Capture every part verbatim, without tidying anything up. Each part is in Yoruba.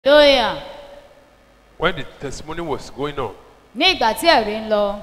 Hallelujah. When the testimony was going on, Ní ìgbà tí ẹ̀rí ń lọ,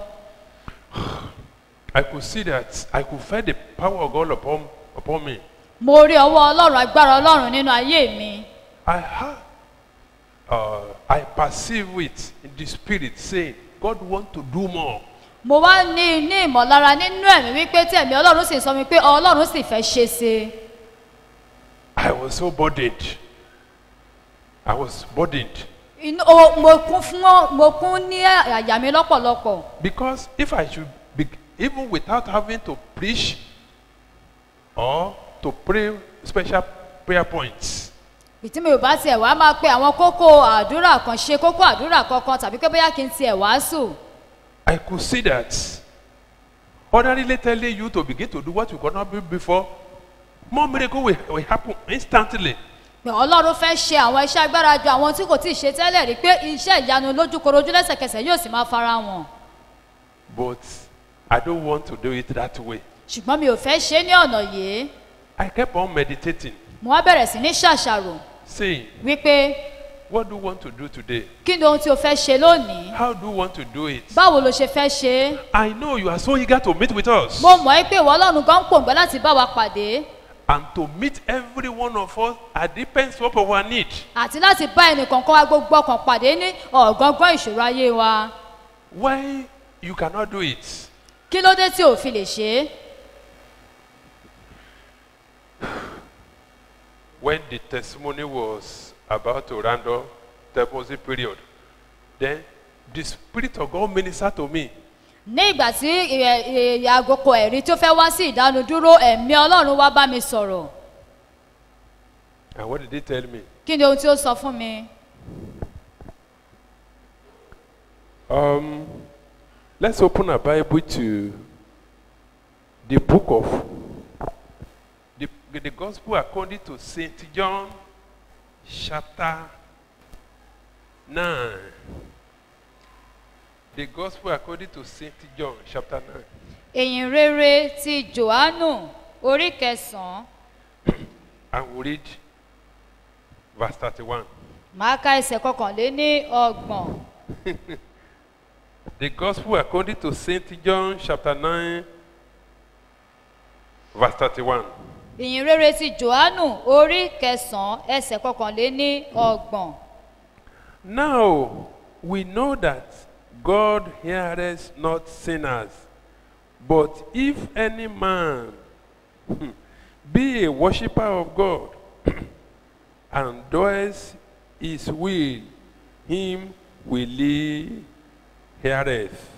I could see that I could feel the power of God upon, upon me. mo rí ọwọ́ Ọlọ́run, agbára Ọlọ́run nínú ayé mi. I had, uh, I perceive it in the spirit saying, God wants to do more. Mo wá ní ní ìmọ̀lára nínú ẹ̀mí wípé tí ẹ̀mí Ọlọ́run sì sọ mi pé Ọlọ́run sì fẹ́ ṣe sí. I was so burdened. I was burdened. Inú o mo kún fún mo kún ní àyà mi lọ́pọ̀lọpọ̀. Because if I should be, even without having to preach or to pray special prayer points, Ìtí mi ò bá tiẹ̀ wá máa pe àwọn kókó àdúrà kan ṣe kókó àdúrà kankan tàbí pé bóyá kí n tiẹ̀ wàásù. I could see that ordinarily telling you to begin to do what you could not do before, more miracle will, will happen instantly. Pé Ọlọ́run fẹ́ ṣe àwọn iṣẹ́ agbára ju àwọn tí kò tí ì ṣe tẹ́lẹ̀ rí pé iṣẹ́ ìyanu lójúkorojú lẹ́sẹ̀kẹsẹ̀ yóò sì máa fara wọn. But I don't want to do it that way. Ṣùgbọ́n mi ò fẹ́ ṣe é ní ọ̀nà yìí. I kept on meditating, Mo wá bẹ̀rẹ̀ sí ní ṣàṣàrò saying, wípé what do you want to do today? kí ni ohun tí o fẹ́ ṣe lónìí? How do you want to do it? Báwo lo ṣe fẹ́ ṣe é? I know you are so eager to meet with us Mo mọ̀ ẹ́ pé ìwọ Ọlọ́run gan ń pòǹgbẹ́ láti bá wa pàdé and to meet every one of us at the depends of our need. àti láti bá ẹnìkọ̀ọ̀kan wa gbogbo ọkàn pàdé ní ọ̀gángán ìṣòro ayé wa. Why you cannot do it? Kí ló dé tí o fi lè ṣe é? When the testimony was about to round up the deposit period, then the Spirit of God ministered to me. Ní ìgbà tí àgókò ẹ̀rí tó fẹ́ wá sí ìdánudúró ẹ̀mí Ọlọ́run wá bá mi sọ̀rọ̀. And what did he tell me? Kí ni ohun tí ó sọ fún mi? Um, let's open our Bible to the book of the, the Gospel according to Saint John, chapter nine. The Gospel according to Saint John, chapter nine. Ìyìn rere ti Jòhánù orí kẹsàn-án. And we read verse thirty-one. Màá ka ẹsẹ̀ kọkànléní ọgbọ̀n. The Gospel according to Saint John, chapter nine, verse thirty-one. Ìyìn rere ti Jòhánù orí kẹsàn-án ẹsẹ̀ kọkànléní ọgbọ̀n. Now we know that God heareth not sinners, but if any man be a worshipper of God and does his will, him will he heareth.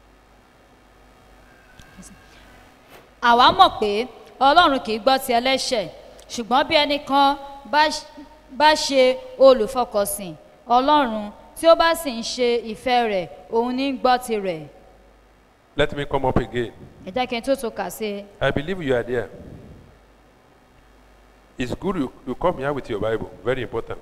Àwa mọ̀ pé Ọlọ́run kì í gbọ́ ti ẹlẹ́ṣẹ̀, ṣùgbọ́n bí ẹnìkan bá ṣe olùfọkànsìn Ọlọ́run tí ó bá sì ń ṣe ìfẹ́ rẹ̀, òun ní gbọ́ tirẹ̀. Let me come up again. Ẹ jẹ́ kí n tó tó kà sí. I believe you are there. It's good you, you come here with your Bible. Very important.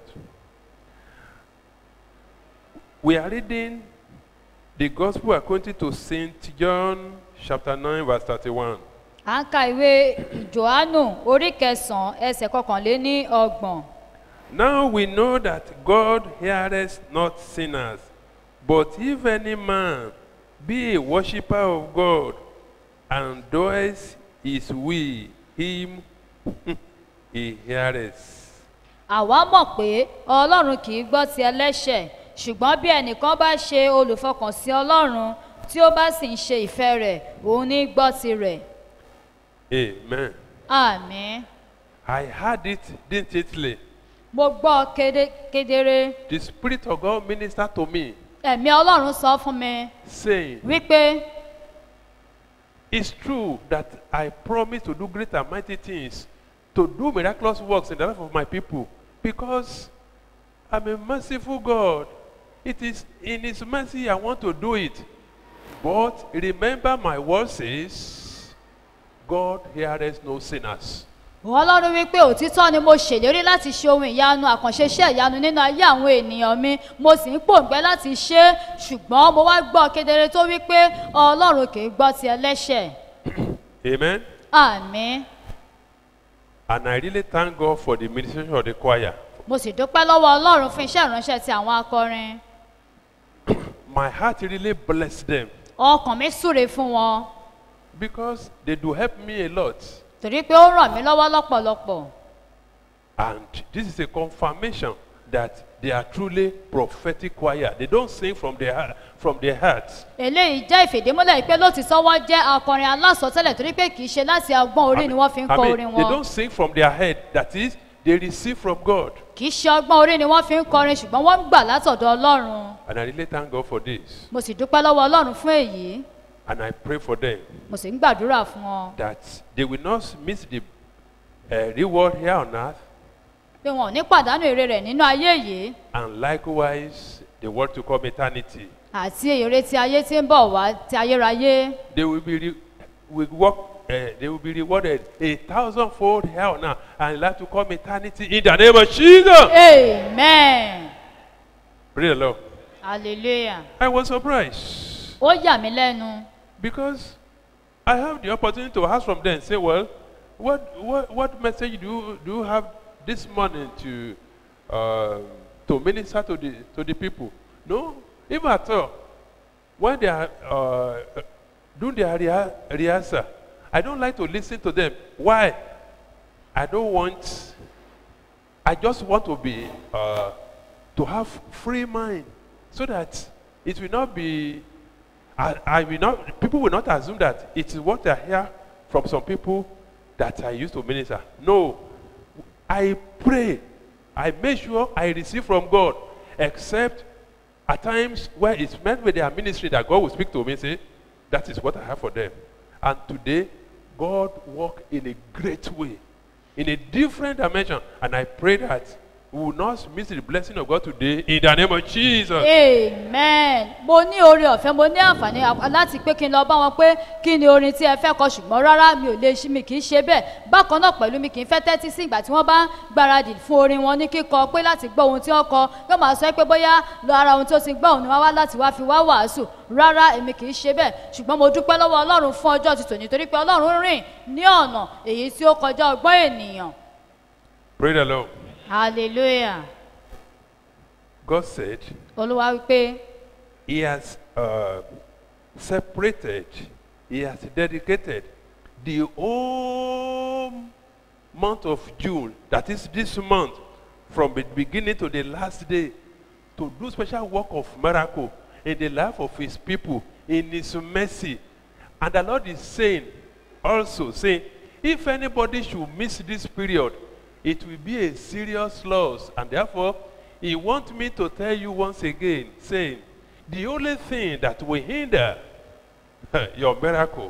We are reading the Gospel according to Saint John, chapter nine, verse thirty-one. À ń ka ìwé Jòhánù orí kẹsàn-án ẹsẹ̀ kọkànléní ọgbọ̀n. Now we know that God heareth not sinners, but if any man be a worshipper of God and does his will, him he heareth. Àwa mọ̀ pé Ọlọ́run kì í gbọ́ ti ẹlẹ́ṣẹ̀, ṣùgbọ́n bí ẹnìkan bá ṣe olùfọkànsìn Ọlọ́run tí ó bá sì ń ṣe ìfẹ́ rẹ̀, òun ní gbọ́ tirẹ̀. Amen. Àmín. I heard it distinctly. Mo gbọ́ kéde kedere. The Spirit of God ministered to me, Ẹ̀mí Ọlọ́run sọ fún mi saying, wípé it's true that I promise to do great and mighty things, to do miraculous works in the life of my people, because I'm a merciful God. It is in His mercy I want to do it. But remember my word says, God heareth no sinners. Ọlọ́run wípé òtítọ́ ni mo ṣèlérí láti ṣe ohun ìyanu àkànṣe iṣẹ́ ìyanu nínú ayé àwọn ènìyàn mi, mo sì ń pòǹgbẹ́ láti ṣe é, ṣùgbọ́n mo wá gbọ́ kedere tó wípé Ọlọ́run kì í gbọ́ ti ẹlẹ́ṣẹ̀. Amen. Àmín. And I really thank God for the ministration of the choir mo sì dúpẹ́ lọ́wọ́ ọlọ́run fún iṣẹ́ ìránṣẹ́ ti àwọn akọrin. My heart really bless them ọkàn mi súre fún wọn because they do help me a lot. torí pé ó ràn mí lọ́wọ́ lọ́pọ̀lọpọ̀. And this is a confirmation that they are truly prophetic choir. They don't sing from their heart, from their hearts. eléyìí jẹ́ ìfìdímúlẹ̀ pé lótìtọ́ wọ́n jẹ́ akọrin alásọtẹ́lẹ̀ torí pé kì í ṣe láti ọgbọ́n orí ni wọ́n fi ń I kọ mean, orin they wọn. don't sing from their head. That is, they receive from God. kì í ṣe ọgbọ́n orí ni wọ́n fi ń kọrin ṣùgbọ́n wọ́n ń gbà látọ̀dọ̀ ọlọ́run. And I really thank God for this. mo sì dúpẹ́ lọ́wọ́ ọlọ́run fún èyí. And I pray for them mo sì ń gbàdúrà fún wọn. that they will not miss the uh, reward here on earth. pé wọn ò ní pàdánù èrè rẹ̀ nínú ayé yìí. And likewise, the world to come eternity. àti èrè ti ayé tí ń bọ̀ wá ti ayérayé. They will be re- will work. Uh, they will be rewarded a thousandfold here on earth, and like to come eternity in the name of Jesus. amen. Praise the Lord. hallelujah. I was surprised ó yà mí lẹ́nu. because I have the opportunity to ask from them. Say, well, what what what message do you, do you have this morning to uh, to minister to the to the people? No, even at all. When they are uh, doing their rea- rehearsal, I don't like to listen to them. Why? I don't want. I just want to be uh, to have free mind, so that it will not be. I, I will not. People will not assume that it is what I hear from some people that I used to minister. No, I pray. I make sure I receive from God, except at times where it's meant with their ministry that God will speak to me and say, that is what I have for them. And today, God worked in a great way, in a different dimension. And I pray that we will not miss the blessing of God today in the name of Jesus. amen. mo ní oore ọ̀fẹ́ mo ní àǹfààní a- láti pé kí n lọ bá wọn pé kí ni orin tí ẹ fẹ́ kọ ṣùgbọ́n rárá mi ò lè ṣe mi kì í ṣe bẹ́ẹ̀ bákan náà pẹ̀lú mi kì í fẹ́ tẹ́tí sí ìgbà tí wọ́n bá ń gbáradì fún orin wọn ní kíkọ pé láti gbọ́ ohun tí wọ́n kọ yóò máa sọ pé bóyá lọ ara ohun tó ti gbọ́ òun ni wọ́n wá láti wá fi wá wàásù rárá èmi kì í ṣe bẹ́ẹ̀ ṣùgbọ́n mo dúpẹ́ lọ́wọ́ ọlọ́run fún ọjọ́ ti tòní torí pé ọlọ́run rìn ní ọ̀nà èyí tí ó kọjá ọgbọ́n ènìyàn. Praise the Lord. hallelujah. God said olúwa wípé He has uh, separated, He has dedicated the whole month of June, that is this month, from the beginning to the last day, to do special work of miracle in the life of His people, in His mercy. And the Lord is saying, also saying, if anybody should miss this period, it will be a serious loss. And therefore, He wants me to tell you once again, saying, the only thing that will hinder your miracle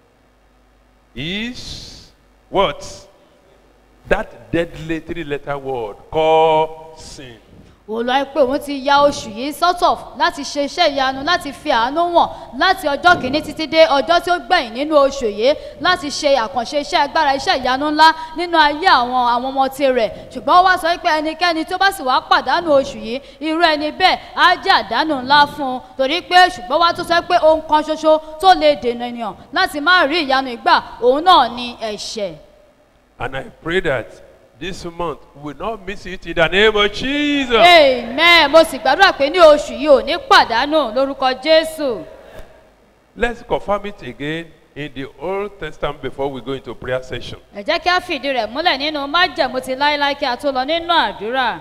is what? That deadly three-letter word called sin. olùwà pé òun ti ya oṣù yìí sọ́tọ̀ láti ṣe iṣẹ́ ìyanu láti fi àánú wọ̀n láti ọjọ́ kìíní títí dé ọjọ́ tí ó gbẹ̀yìn nínú oṣù yìí láti ṣe àkànṣe iṣẹ́ agbára iṣẹ́ ìyanu ńlá nínú ayé àwọn àwọn ọmọ tirẹ̀ ṣùgbọ́n ó wá sọ pé ẹnikẹ́ni tó bá sì wá pàdánù oṣù yìí irú ẹni bẹ́ẹ̀ á jẹ́ àdánù ńlá fún un torí pé ṣùgbọ́n wá tó sọ pé ohun kan ṣoṣo tó lè dènà ènìyàn láti má rí ìyanu ìgbà òun náà ni ẹ̀ṣẹ̀. And I pray that this month we will not miss it in the name of Jesus. amen. mo sì gbàdúrà pé ní oṣù yìí ò ní pàdánù lórúkọ Jésù. Let's confirm it again in the Old Testament before we go into prayer session. ẹ jẹ́ kí a fìdí rẹ̀ múlẹ̀ nínú májẹ̀mú ti láéláé kí a tó lọ nínú àdúrà.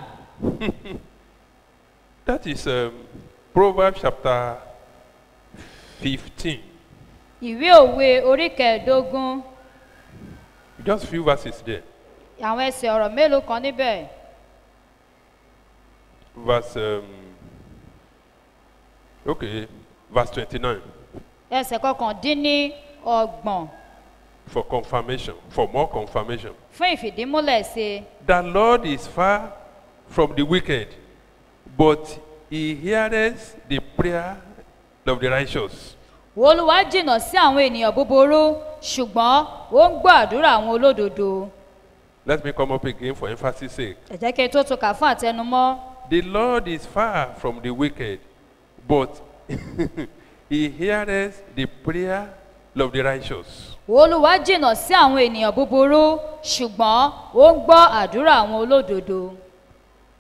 That is um, Proverbs chapter fifteen. ìwé òwe orí kẹẹ̀ẹ́dógún Just few verses there. àwọn ẹsẹ̀ ọ̀rọ̀ mélòó kan níbẹ̀. Verse, um, okay, verse twenty-nine. ẹsẹ̀ kọkàndínní ọgbọ̀n For confirmation, for more confirmation. fún ìfìdímúlẹ̀ sí i. The Lord is far from the wicked, but He heareth the prayer of the righteous. olúwa jìnnà sí àwọn ènìyàn búburú ṣùgbọ́n ó ń gbọ́ àdúrà àwọn olódodo. Let me come up again for emphasis sake. ẹ jẹ́ kí n tó tún kà fún àtẹnumọ́. The Lord is far from the wicked, but He heareth the prayer of the righteous. olúwa jìnnà sí àwọn ènìyàn búburú ṣùgbọ́n ó ń gbọ́ àdúrà àwọn olódodo.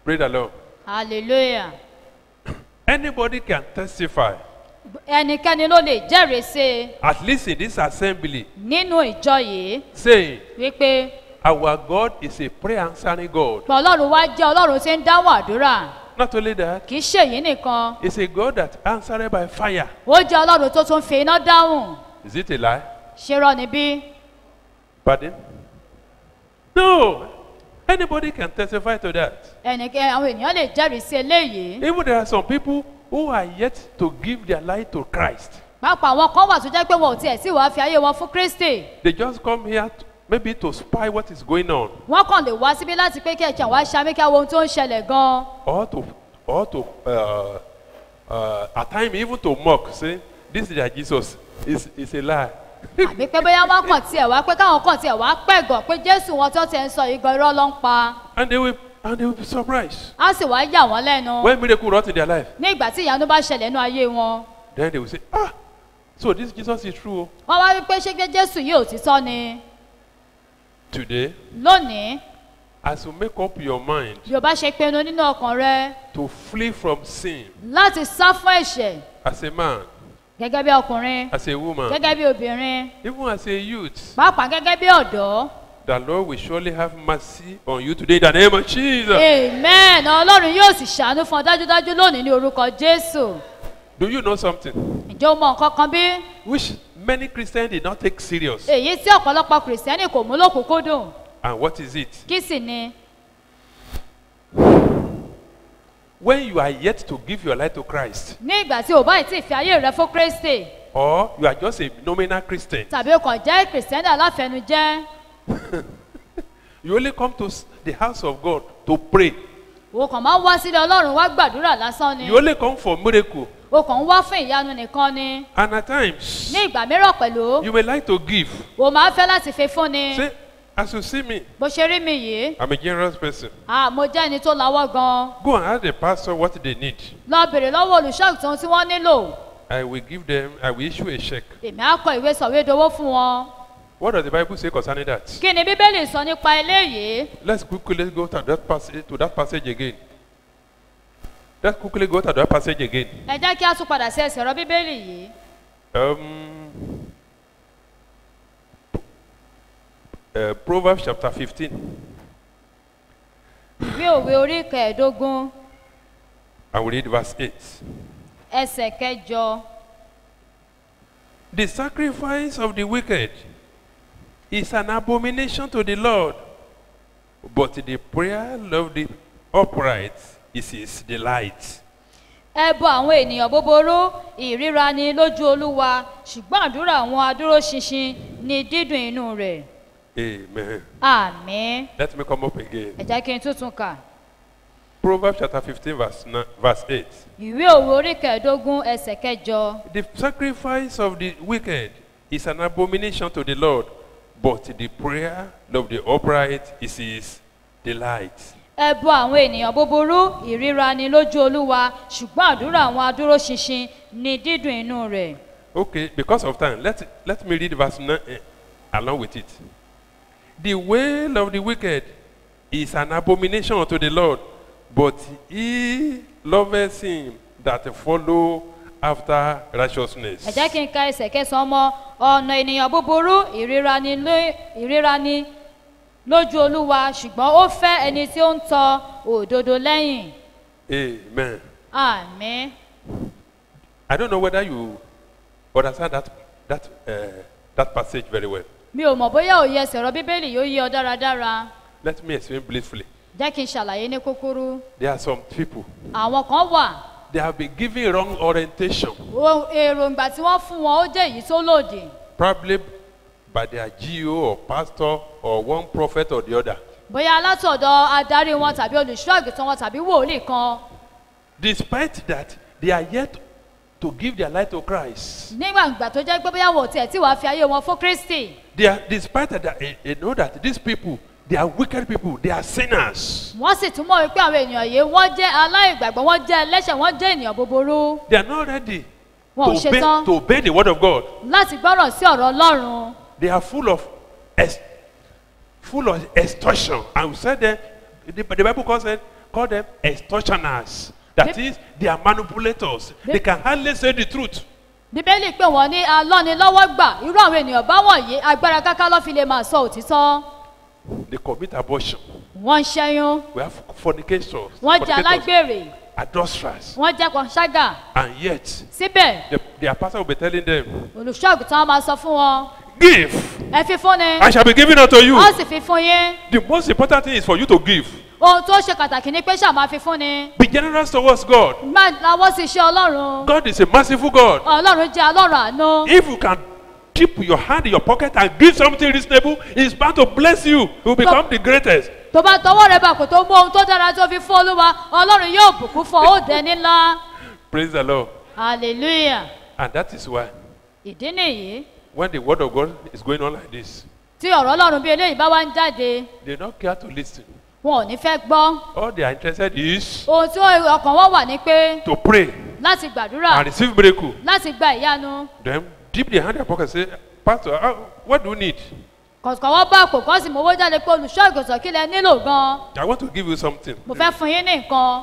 Praise the Lord. hallelujah. Anybody can testify, ẹnikẹ́ni ló lè jẹ́rìí sí i at least in this assembly, nínú ìjọ yìí saying, wípé our God is a prayer answering God. pé ọlọ́run wá jẹ́ ọlọ́run tí ń dáhùn àdúrà. Not only that, kì í ṣe èyí nìkan, it's a God that answered by fire. ó jẹ́ ọlọ́run tó tún fi iná dáhùn. Is it a lie? ṣe rọ níbí. Pardon? No. Anybody can testify to that. ẹnikẹ́ni àwọn ènìyàn lè jẹ́rìí sí eléyìí. Even there are some people who are yet to give their life to Christ. pàápàá àwọn kan wà tó jẹ́ pé wọn ò tiẹ̀ sí wàá fi ayé wọn fún Kristi. They just come here to, maybe to spy what is going on, wọ́n kàn lè wá síbí láti pé kí ẹ̀jẹ̀ wá ṣàmì kí àwọn ohun tó ń ṣẹlẹ̀ gan-an. or to, or to, uh, uh, at times even to mock, say, this is their Jesus. It's, it's a lie. àbí pé bóyá wọ́n kàn tiẹ̀ wá pé káwọn kàn tiẹ̀ wá pẹ̀gàn pé Jésù wọn tó ti ń sọ yìí gan irọ́ ló ń pa. And they will, and they will be surprised á sì wá yà wọ́n lẹ́nu. when miracle wrought in their life. ní ìgbà tí ìyanu bá ṣẹlẹ̀ nínú ayé wọn. Then they will say, ah, so this Jesus is true. wọ́n wá rí pé ṣé pé Jésù yìí òtítọ́ ni. Today, lónìí as you make up your mind bí o bá ṣe pinnu nínú ọkàn rẹ to flee from sin, láti sá fún ẹ̀ṣẹ̀ as a man, gẹ́gẹ́ bí ọkùnrin as a woman, gẹ́gẹ́ bí obìnrin even as a youth, pàápàá gẹ́gẹ́ bí ọ̀dọ́. the Lord will surely have mercy on you today in the name of Jesus. amen ọlọ́run yóò sì ṣàánú fún ọ dájúdájú lónìí ní orúkọ Jésù. Do you know something ǹjẹ́ o mọ nǹkan kan bí? which many Christians did not take serious? èyí tí ọ̀pọ̀lọpọ̀ kìrìsìtẹ́nì kò mú lókùnkúndùn. And what is it? kí sì ni? When you are yet to give your life to Christ, ní ìgbà tí o bá tí ì fi ayé rẹ fún Kristi or you are just a nominal Christian, tàbí o kàn jẹ́ kìrìsìtẹ́nì aláfẹnujẹ́, you only come to s- the house of God to pray. o kàn máa ń wá sílé Ọlọ́run wá gbàdúrà lásán ni. You only come for miracle. o kàn ń wá fún ìyanu nìkan ni. And at times, ní ìgbà mìíràn pẹ̀lú you may like to give. o máa ń fẹ́ láti fi fún ni. Say, as you see me, bó ṣe rí mi yìí I'm a generous person. ah mo jẹ́ ẹni tó lawọ́ gan-an. Go and ask the pastor what they need. lọ bèrè lọ́wọ́ olùṣọ́àgùntàn tí wọ́n nílò. I will give them, I will issue a check. èmi á kọ ìwé sọ̀wédowó fún wọn. What does the Bible say concerning that? kí ni bíbélì sọ nípa eléyìí? Let's quickly go to that passage, to that passage again. Let's quickly go to that passage again. ẹ jẹ́ kí a tún padà sí ẹsẹ̀ ọ̀rọ̀ bíbélì yìí. Um, uh, Proverbs chapter fifteen. ìwé òwe orí kẹẹ̀ẹ́dógún I will read verse eight. ẹsẹ̀ kẹjọ. The sacrifice of the wicked is an abomination to the Lord, but the prayer of the upright is his delight. ẹbọ àwọn ènìyàn búburú ìríra ni lójú Olúwa ṣùgbọ́n àdúrà àwọn adúróṣinṣin ni dídùn inú rẹ̀. Amen. àmín. Let me come up again. ẹ jẹ́ kí n tuntun kà. Proverbs chapter fifteen, verse, nine, verse eight. ìwé òwe orí kẹẹ̀ẹ́dógún ẹsẹ̀ kẹjọ. The sacrifice of the wicked is an abomination to the Lord, but the prayer of the upright is his delight. ẹbọ àwọn ènìyàn búburú ìríra ni lójú Olúwa ṣùgbọ́n àdúrà àwọn adúróṣinṣin ni dídùn inú rẹ̀. Okay, because of time, let, let me read verse nine eh, along with it. The wail of the wicked is an abomination unto the Lord, but he loveth him that follow after righteousness. ẹ jẹ́ kí n ka ẹsẹ̀ kẹsàn-án mọ́ ọ̀nà ènìyàn búburú ìríra ni ló- ìríra ni lójú Olúwa ṣùgbọ́n ó fẹ́ ẹni tí ó ń tọ òdodo lẹ́yìn. Amen. àmín. I don't know whether you understand that, that, uh, that passage very well. mi ò mọ̀ bóyá òye ẹsẹ̀ ọ̀rọ̀ bíbélì yóò yé ọ dáradára. Let me explain briefly. jẹ́ kí n ṣàlàyé ní kúkúrú. There are some people, àwọn kan wà they have been given wrong orientation, o- èròǹgbà tí wọ́n fún wọn ó jẹ́ èyí tó lòdì. probably by their G O or pastor or one prophet or the other. bóyá látọ̀dọ̀ adarí wọn tàbí olùṣọ́ àgùntàn wọn tàbí wòlíì kan. Despite that, they are yet to give their life to Christ. nígbà ìgbà tó jẹ́ pé bóyá wò tiẹ̀ tí wàá fi ayé wọn fún Kristi. They are, despite that, they, they know that these people, they are wicked people, they are sinners. wọ́n sì tún mọ̀ wípé àwọn ènìyàn yìí wọ́n jẹ́ aláìgbàgbọ́ wọ́n jẹ́ ẹlẹ́ṣẹ̀ wọ́n jẹ́ ènìyàn búburú. They are not ready to wọn ò obey, ṣetán to obey the word of God. láti gbọ́ràn sí ọ̀rọ̀ Ọlọ́run. They are full of, ex, full of extortion. And we said that the, the Bible calls it, call them extortioners. That Bib- is, they are manipulators. They Bib- can hardly say the truth. Bíbélì pé wọ́n ní alọ́nilọ́wọ́gbà irú àwọn ènìyàn bá wọ̀nyí agbára káká ló fi lè máa sọ òtítọ́. They commit abortion. Wọ́n ń ṣẹ́yún, We have fornicators, wọ́n jẹ́ fornicators, alágbèrè, adulterers. wọ́n jẹ́ panṣágà. And yet, Síbẹ̀, the, their pastor will be telling them, olùṣọ́àgùtàn máa sọ fún wọn, give, ẹ fi fún ni, I shall be giving unto you. wọ́n sì fi fún yín. The most important thing is for you to give. Ohun tó ṣe pàtàkì ni pé ṣáà máa fi fún ni. Be generous towards God. Má lawọ́ sí iṣẹ́ Ọlọ́run. God is a merciful God. Ọlọ́run jẹ́ Ọlọ́run àánú. If you can dip your hand in your pocket and give something reasonable, He's bound to bless you. You will become the greatest. Tó bá tọwọ́ rẹ bàpò tó mú ohun tó dára tó fi fún Olúwa, Ọlọ́run yóò bùkún fún ọ, ó dẹni ńlá. Praise the Lord. Hallelujah. And that is why Ìdí nìyí when the word of God is going on like this, tí ọ̀rọ̀ Ọlọ́run bí eléyìí bá wá ń jáde, they don't care to listen. wọn ò ní fẹ́ gbọ́. All they are interested is Ohun tí ọkàn wọn wà ní pé to pray láti gbàdúrà, and receive miracle. láti gba ìyanu. Then dip their hand in their pocket and say, Pastor, uh, what do you need? Kọ̀ọ̀kan wọ́n bá àpò kan sì mú owó jáde pé olùṣọ́ ìgbọ̀nsọ̀ kí lẹ nílò gan-an. I want to give you something. Mo fẹ́ fún yín ní nǹkan.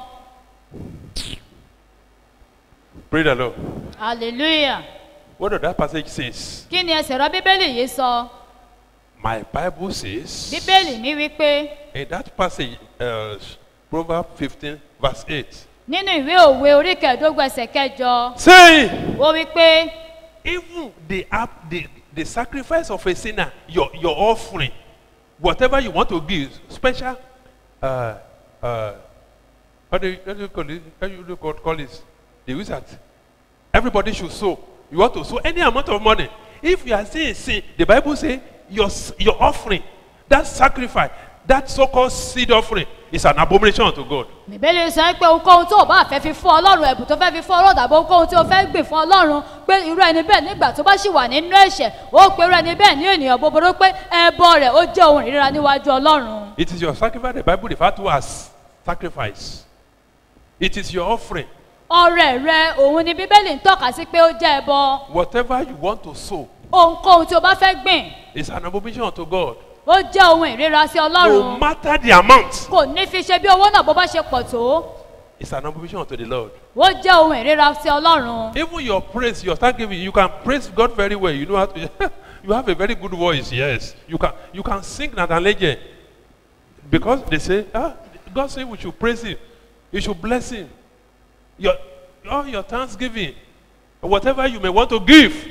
Praise the Lord. Hallelujah. What does that passage says? Kí ni ẹsẹ̀ rọ Bíbélì yìí sọ? My Bible says Bíbélì mi wí pé in that passage, uh, Proverbs fifteen, verse eight, nínú ìwé òwe orí kẹẹ̀ẹ́dógún ẹsẹ̀ kẹjọ, saying, ó wí pé even the, app, the, the sacrifice of a sinner, your, your offering, whatever you want to give, special, uh, uh, how do you, how do you call it? How do you call, call this? The wizard. Everybody should sow. You want to sow any amount of money. If you are saying sin, the Bible says your, your offering, that sacrifice, that so-called seed offering is an abomination unto God. Bíbélì sọ pé ohunkóhun tó o bá fẹ́ fi fún Ọlọ́run, ẹ̀bùn tó fẹ́ fi fún Ọlọ́run tàbí ohunkóhun tí o fẹ́ gbìn fún Ọlọ́run, pé irú ẹni bẹ́ẹ̀ nígbà tó bá sì wà nínú ẹ̀ṣẹ̀, ó pe irú ẹni bẹ́ẹ̀ ní ènìyàn búburú pé ẹbọ rẹ̀ ó jẹ́ ohun ìríra níwájú Ọlọ́run. It is your sacrifice the Bible refers to as sacrifice. It is your offering. Ọrẹ rẹ òun ni Bíbélì ń tọ́ka sí pé ó jẹ́ ẹbọ. Whatever you want to sow Ohunkóhun tí o bá fẹ́ gbìn, is an abomination unto God. ó jẹ́ ohun ìríra sí No Ọlọ́run. matter the amount, Kò ní fi ṣe bí owó náà bó bá ṣe pọ̀ tó. it's an abomination unto the Lord. Ó jẹ́ ohun ìríra sí Ọlọ́run. Even your praise, your thanksgiving, you can praise God very well. You know how to, you have a very good voice, yes. You can you can sing that and legend. Because they say, ah, God said we should praise Him. You should bless Him. Your, all your thanksgiving, whatever you may want to give,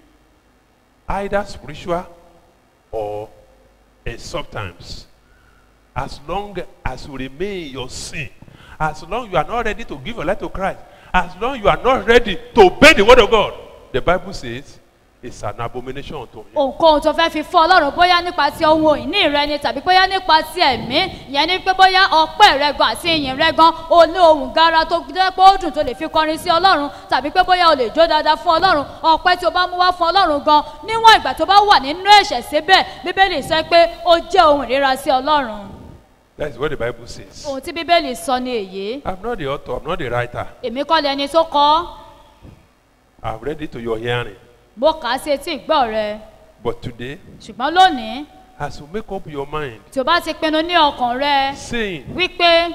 either spiritual or in sometimes, as long as you remain in your sin, as long you are not ready to give your life to Christ, as long you are not ready to obey the word of God, the Bible says it's an abomination unto Him. Ohunkóhun tó fẹ́ fi fún Ọlọ́run bóyá nípa ti ohun ìní rẹ ni tàbí bóyá nípa ti ẹ̀mí, ìyẹn ni pé bóyá ọpẹ́ rẹ gan àti ìyìn rẹ gan o ní ohùn gara tó jẹ́ pé ó dùn tó lè fi kọrin sí Ọlọ́run tàbí pé bóyá o lè jó dáadáa fún Ọlọ́run, ọpẹ́ tí o bá mú wá fún Ọlọ́run gan níwọ̀n ìgbà tó bá wà nínú ẹ̀ṣẹ̀ síbẹ̀, Bíbélì sọ pé ó jẹ́ ohun ìríra sí Ọlọ́run. That is what the Bible says. Ohun tí Bíbélì sọ ni èyí. I'm not the author, I'm not the writer. Èmi kọ́ lẹni tó kọ. I've read it to your hearing. Mo kà á sí etí ìgbọ́ rẹ. But today, Ṣùgbọ́n lónìí, as you make up your mind, tí o bá ti pinnu ní ọkàn rẹ saying, wípé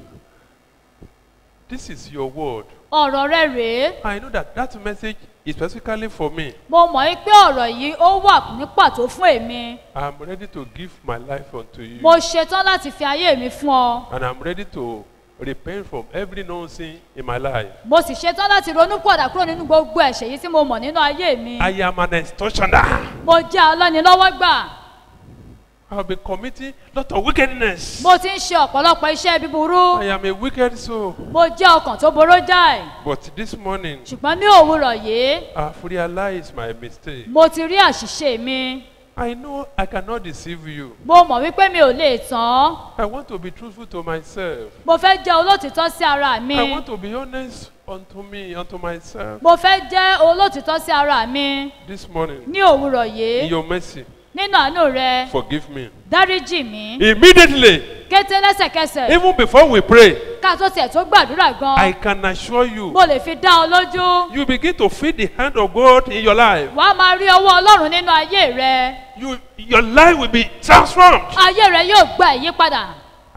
this is your word, ọ̀rọ̀ rẹ rèé, I know that that message is specifically for me. mo mọ̀ pé ọ̀rọ̀ yìí ó wà ní pàtó fún èmi. I'm ready to give my life unto you. Mo ṣetán láti fi ayé mi fún ọ. And I'm ready to repent from every known sin in my life. Mo sì ṣetán láti ronú pọ̀dà kúrò nínú gbogbo ẹ̀ṣẹ̀ yìí tí mo mọ̀ nínú ayé mi. I am an extortioner. Mo jẹ́ alọ́nilọ́wọ́gbà. I've been committing lot of wickedness. Mo ti ń ṣe ọ̀pọ̀lọpọ̀ iṣẹ́ búburú. I am a wicked soul. Mo jẹ́ ọkàn tó boró jáì. But this morning, Ṣùgbọ́n ní òwúrọ̀ yìí, I've realized my mistake. mo ti rí àṣìṣe mi. I know I cannot deceive you. Mo mọ̀ wípé mi ò lè tán. I want to be truthful to myself. Mo fẹ́ jẹ́ olótìtọ́ sí ara mi. I want to be honest unto me, unto myself. Mo fẹ́ jẹ́ olótìtọ́ sí ara mi. This morning, Ní òwúrọ̀ in yìí, your mercy, nínú àánú rẹ, forgive me. dáríjì mi. Immediately, Kété lẹ́sẹ̀kẹsẹ̀, even before we pray, ká tó tiẹ̀ tó gbàdúrà gan. I can assure you, Mo lè fi dá ọ lójú. you begin to feel the hand of God in your life. Wàá máa rí ọwọ́ Ọlọ́run nínú ayé rẹ. You, your life will be transformed. Ayé rẹ yóò gba ìyípadà.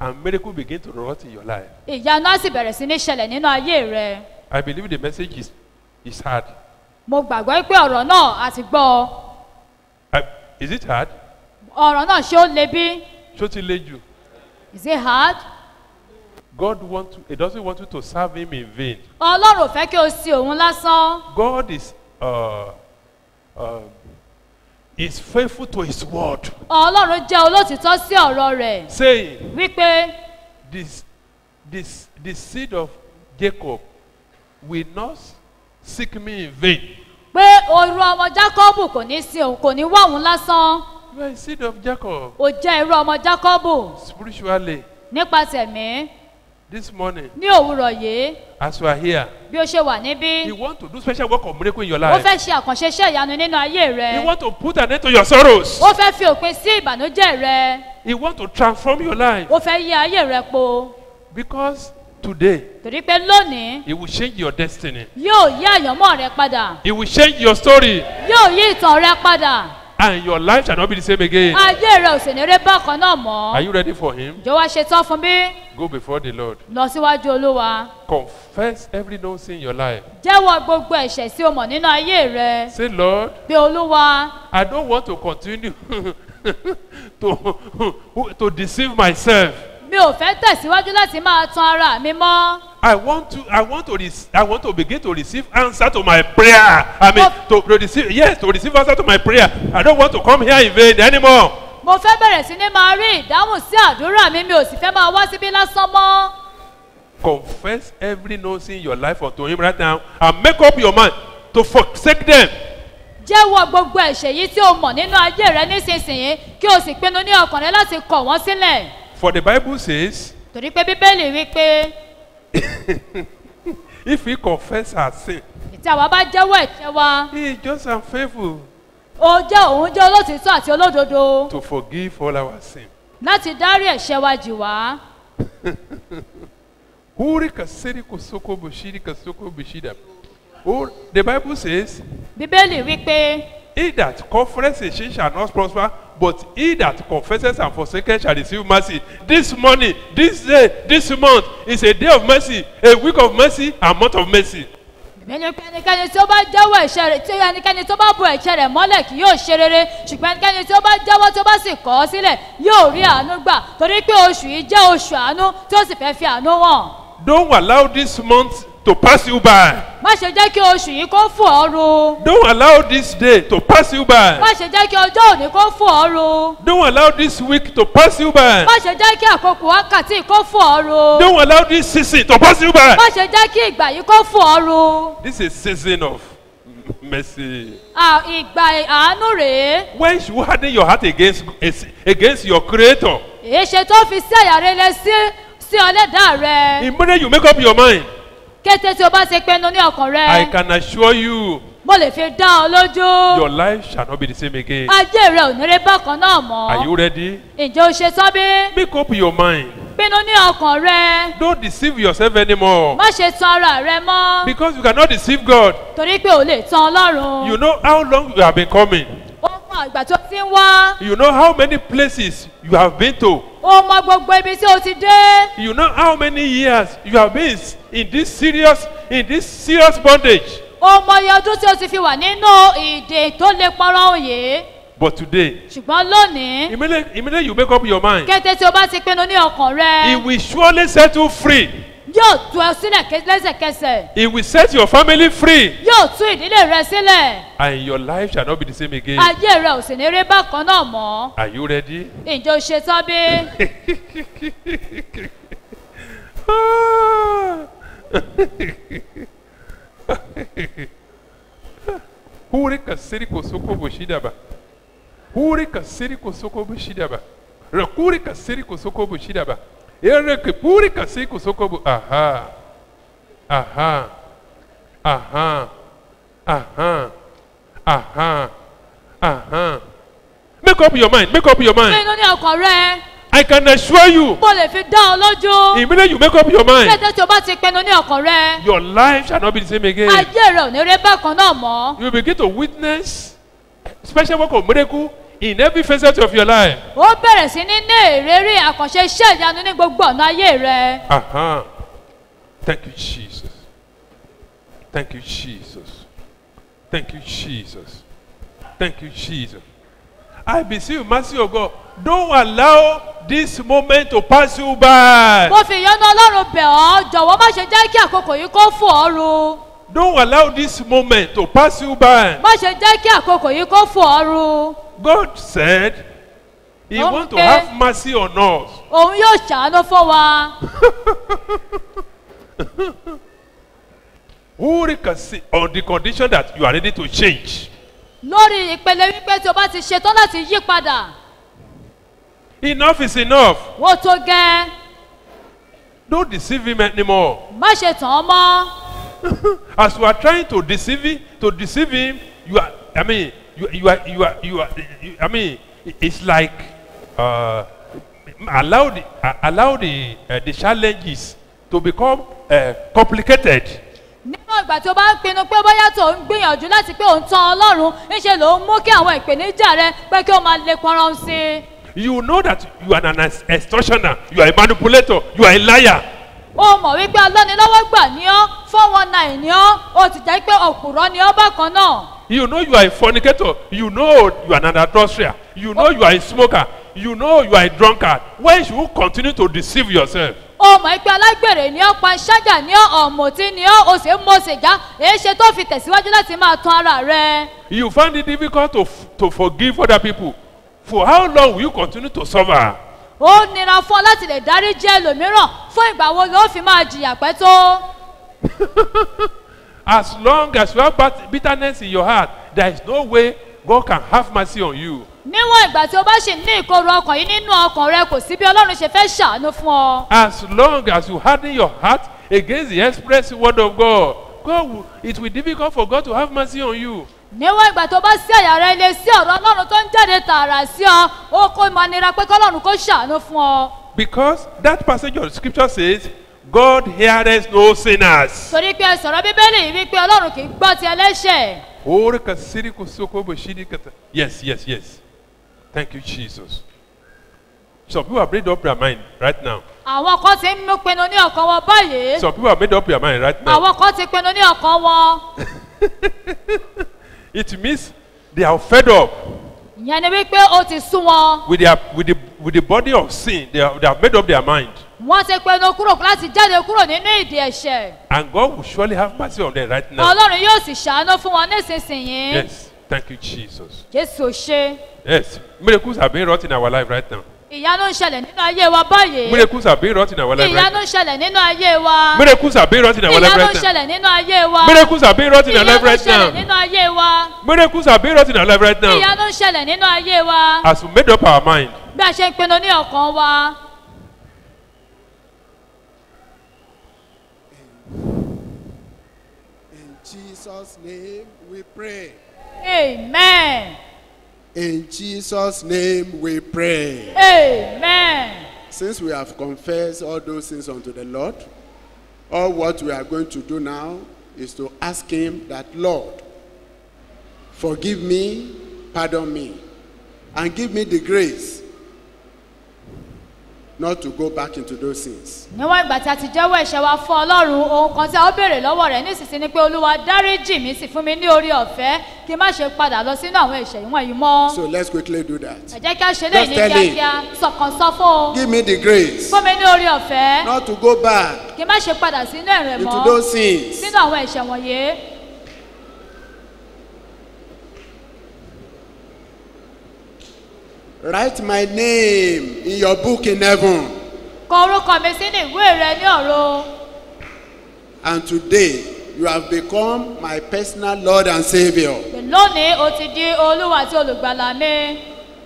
and miracle begin to rot in your life. ìyanu á sì bẹ̀rẹ̀ sí ní ṣẹlẹ̀ nínú ayé rẹ. I believe the message is, is hard. mo gbàgbọ́ pé ọ̀rọ̀ náà a ti gbọ́. I, is it hard? ọ̀rọ̀ náà ṣé ó le bí? Ṣó ti le jù? is it hard? God want to, he doesn't want you to serve him in vain. ọlọ́run ò fẹ́ kí o sin òun lásán. God is uh, uh, is faithful to his word. ọlọ́run jẹ́ olótìtọ́ sí ọ̀rọ̀ rẹ̀. Saying, wípé this, this, the seed of Jacob will not seek me in vain. pé irú ọmọ jákọ́bù kò ní sin òun kò ní wá òun lásán. You are a seed of Jacob. ó jẹ́ irú ọmọ jákọ́bù. Spiritually, nípa tẹ̀mí this morning, ní òwúrọ̀ yìí as you are here, bí ó ṣe wà níbí. you want to do special work of miracle in your ó life. fẹ́ ṣe àkànṣe iṣẹ́ ìyanu nínú ayé You rẹ. want to put an end to your sorrows. ó fẹ́ fi òpin sí ìbànújẹ́ rẹ. You want to transform your life. ó fẹ́ yí ayé rẹ po. Because today, torí pé lónìí it will change your destiny. yóò yí àyànmọ́ rẹ padà. It will change your story. yóò yí ìtàn rẹ padà. And your life shall not be the same again. ayé rẹ ò sì ní rí bákan náà mọ́. Are you ready for him? ìjọ wa ṣe tán fún bí. Go before the Lord. lọ síwájú olúwa. Confess every known sin in your life. jẹ́wọ́ gbogbo ẹ̀ṣẹ̀ tí o mọ̀ nínú ayé rẹ. Say, Lord, bí olúwa I don't want to continue to, to deceive myself. mi ò fẹ́ tẹ̀síwájú láti máa tan ara mi mọ́. I want to I want to rec- I want to begin to receive answer to my prayer. I mean to, to receive yes to receive answer to my prayer. I don't want to come here in vain anymore. mo fẹ́ bẹ̀rẹ̀ sí ní máa rí ìdáhùn sí àdúrà mi mi ò sì fẹ́ máa wá síbí lásán mọ́. Confess every known sin in your life unto him right now and make up your mind to forsake them. jẹ́wọ́ gbogbo ẹ̀ṣẹ̀ yìí tí o mọ̀ nínú ayé rẹ nísinsìnyí kí o sì pinnu ní ọkàn rẹ láti kọ̀ wọ́n sílẹ̀. For the Bible says, torí pé bíbélì wí pé if we confess our sin, tí àwa bá jẹ́wọ́ ẹ̀ṣẹ̀ wa he is just and faithful ó jẹ́ òun jẹ́ olótìítọ́ àti olódodo to forgive all our sin. láti dárí ẹ̀ṣẹ̀ wa jì wá. Huri kasiri kosoko bushiri kasoko bushida. Oh, the Bible says, bíbélì wí pé he that confesses a sin shall not prosper, but he that confesses and forsakes shall receive mercy. This morning, this day, this month is a day of mercy, a week of mercy, a month of mercy. ẹnikẹ́ni tí ó bá jẹ́wọ́ ẹ̀ṣẹ̀ rẹ̀ tí ẹnikẹ́ni tó bá bu ẹ̀ṣẹ̀ rẹ̀ mọ́lẹ̀ kì yóò ṣe rere ṣùgbọ́n ẹnikẹ́ni tí ó bá jẹ́wọ́ tí ó bá sì kọ̀ ọ́ sílẹ̀ yóò rí àánú gbà torí pé oṣù yìí jẹ́ oṣù àánú tí ó sì fẹ́ fi àánú hàn. Don't allow this month to pass you by. má ṣe jẹ́ kí oṣù yìí kó fò ọ́ ru. Don't allow this day to pass you by. má ṣe jẹ́ kí ọjọ́ òní kó fò ọ́ ru. Don't allow this week to pass you by. má ṣe jẹ́ kí àkókò wákàtí kó fò ọ́ ru. Don't allow this season to pass you by. má ṣe jẹ́ kí ìgbà yìí kó fò ọ́ ru. This is season of mercy. À, ìgbà àánú rèé. When you harden your heart against against your creator, èyí ṣe tó fi sí àyà rere sí sí ọlẹ́dàá rẹ. immediately you make up your mind. kété tí o bá ṣe pinnu ní ọkàn rẹ. I can assure you, mo lè fi dá ọ lójú. your life shall not be the same again. ajé rẹ ò ní rí bákan náà mọ́. Are you ready? ǹjẹ́ o ṣe tán bí? Make up your mind. pinnu ní ọkàn rẹ. Don't deceive yourself anymore. má ṣe tan ara rẹ mọ́. Because you cannot deceive God. torí pé o lè tan ọlọ́run. You know how long you have been coming. ó mọ ìgbà tó ti ń wá. You know how many places you have been to. ó mọ gbogbo ibi tí o ti dé. You know how many years you have been in this serious in this serious bondage. ó mọ iye ọdún tí o ti fi wà nínú ìdè tó lè pọ́nrọ́ òye. But today, ṣùgbọ́n lónìí. immediately, immediately you make up your mind, kété tí o bá ti pinnu ní ọkàn rẹ. He will surely set you free. yóò tú ẹ sílẹ̀ ké- lẹ́sẹ̀kẹsẹ̀. He will set your family free. yóò tú ìdílé rẹ sílẹ̀. And your life shall not be the same again. ayé rẹ ò sì ní rí bákan náà mọ́. Are you ready? ǹjẹ́ o ṣe tán bí? Huri kasiri kosoko bushidaba. Huri kasiri kosoko bushidaba. Rakuri kasiri kosoko bushidaba. Ereke puri kasiri kosoko bu. Aha. Aha. Aha. Aha. Aha. Aha. Make up your mind. Make up your mind. pinnu ní ọkàn rẹ. I can assure you. mo lè fi dá ọ lójú. Immediately you make up your mind, kété tí o bá ti pinnu ní ọkàn rẹ. your life shall not be the same again. ayé rẹ ò ní rí bákan náà mọ́. You begin to witness special work of miracle in every facet of your life. ó bẹ̀rẹ̀ sí ní ní ìrírí àkànṣe iṣẹ́ ìyanu ní gbogbo ọ̀nà ayé rẹ. Uh-huh. Thank you, Jesus. Thank you, Jesus. Thank you, Jesus. Thank you, Jesus. I beseech you, mercy of God, don't allow this moment to pass you by. mo fi ìyọ́nú ọlọ́run bẹ̀ ọ́ jọ̀wọ́ má ṣe jẹ́ kí àkókò yìí kó fò ọ́ ru. Don't allow this moment to pass you by. má ṣe jẹ́ kí àkókò yìí kó fò ọ́ ru. God said He Okay. wants to have mercy on us. òun yóò ṣàánú fún wa. Who can see on the condition that you are ready to change? lórí ìpele wípé tí o bá ti ṣetán láti yí padà. Enough is enough. wo tó gẹ́. Don't deceive him anymore. má ṣe tàn án mọ́. As you are trying to deceive him, to deceive him, you are. I mean, you, you are. You are. You are. You, I mean, it's like uh, allow the uh, allow the uh, the challenges to become uh, complicated. nínú ìgbà tí o bá ń pinnu pé bóyá tó ń gbìyànjú láti pé òun tan ọlọ́run ńṣe ló ń mú kí àwọn ìpèníjà rẹ pé kí o máa le pọnran sí i. You know that you are an extortioner, you are a manipulator, you are a liar. o mọ̀ wípé alọ́nilọ́wọ́ gbà ní ọ́ four one nine ní ọ́ o ti jẹ́ pé òpùrọ́ ní ọ́ bákan náà. You know you are a fornicator, you know you are an adulterer, you know you are a smoker, you know you are a drunkard. Why should you continue to deceive yourself? o mọ̀ pé alágbèrè ní ọ́ panṣágà ní ọ́ ọ̀mùtí ní ọ́ o sì ń mọ sìgá èé ṣe tó fi tẹ̀síwájú láti máa tan ara rẹ. You find it difficult to, to forgive other people. For how long will you continue to suffer? ó nira fún ọ láti lè dáríjì ẹlòmíràn fún ìgbà wo ló fi máa jìyà pẹ́ tó. As long as you have bit- bitterness in your heart, there is no way God can have mercy on you. níwọ̀n ìgbà tí o bá ṣì ní ìkorò ọkàn yìí nínú ọkàn rẹ kò sí bí ọlọ́run ṣe fẹ́ ṣàánú fún ọ. As long as you harden your heart against the express word of God, God will, it will be difficult for God to have mercy on you. níwọ̀n ìgbà tó bá sí àyà rẹ ilé sí ọ̀rọ̀ ọlọ́run tó ń jáde tààrà sí ọ ó kó máa nira pé kọ́lọ́run kó ṣàánú fún ọ. Because that passage of scripture says, God heareth no sinners. torí pé sọ̀rọ̀ bíbélì yìí wípé ọlọ́run kì í gbọ́ ti ẹlẹ́ṣẹ̀. Yes, yes, yes. Thank you, Jesus. Some people have made up their mind right now. àwọn kan ti ń mú pinnu ní ọkàn wọn báyìí. Some people have made up their mind right now. àwọn kan ti pinnu ní ọkàn wọn. It means they are fed up ìyẹn ni wípé ó ti sún wọn. with their with the with the body of sin. They have, they have made up their mind. wọ́n ti pinnu kúrò láti jáde kúrò nínú ìdí ẹ̀ṣẹ̀. And God will surely have mercy on them right now. ọlọ́run yóò sì ṣàánú fún wọn nísinsìnyí. Yes. Thank you, Jesus. jésù ṣe. Yes. Miracles are being wrought in our life right now. ìyanu ń ṣẹlẹ̀ nínú ayé wa báyìí. Miracles are being wrought in our life right ìyanu now. ń ṣẹlẹ̀ nínú ayé wa. Miracles are being wrought in our life ìyanu ń right now. ṣẹlẹ̀ nínú ayé wa. Miracles are being wrought in our life ìyanu ń right ṣẹlẹ̀ now. nínú ayé wa. Miracles are being wrought in our life right now. ìyanu ń ṣẹlẹ̀ nínú ayé wa. As we made up our mind, bí a ṣe ń pinnu ní ọkàn wa. In Jesus' name we pray. amen. In Jesus' name we pray. amen. Since we have confessed all those things unto the Lord, all what we are going to do now is to ask him that, Lord, forgive me, pardon me, and give me the grace not to go back into those sins. níwọ̀n ìgbà tí a ti jẹ́wọ́ ẹ̀ṣẹ̀ wa fún ọlọ́run ohun kan tí a ó béèrè lọ́wọ́ rẹ̀ nísinsìnyí ni pé olúwa dáríjì mí sì fún mi ní orí ọ̀fẹ́ kí n má ṣe padà lọ sínú àwọn ẹ̀ṣẹ̀ ìwọ̀n yìí mọ́. So let's quickly do that. ẹ jẹ́ kí a ṣe léyìí ní Just tell him. kíákíá sọ̀kan sọ fún un. Give me the grace fún mi ní orí ọ̀fẹ́ not to go back kí n má ṣe padà sínú ẹ̀rẹ̀ into mọ́ those sins. sínú àwọn ẹ̀ṣẹ̀ wọ̀nyí. Write my name in your book in heaven. kọ orúkọ mi sínú ìwé rẹ ní ọ̀run. And today, you have become my personal Lord and Savior. pé lónìí o ti di olúwa àti olùgbàlà mi.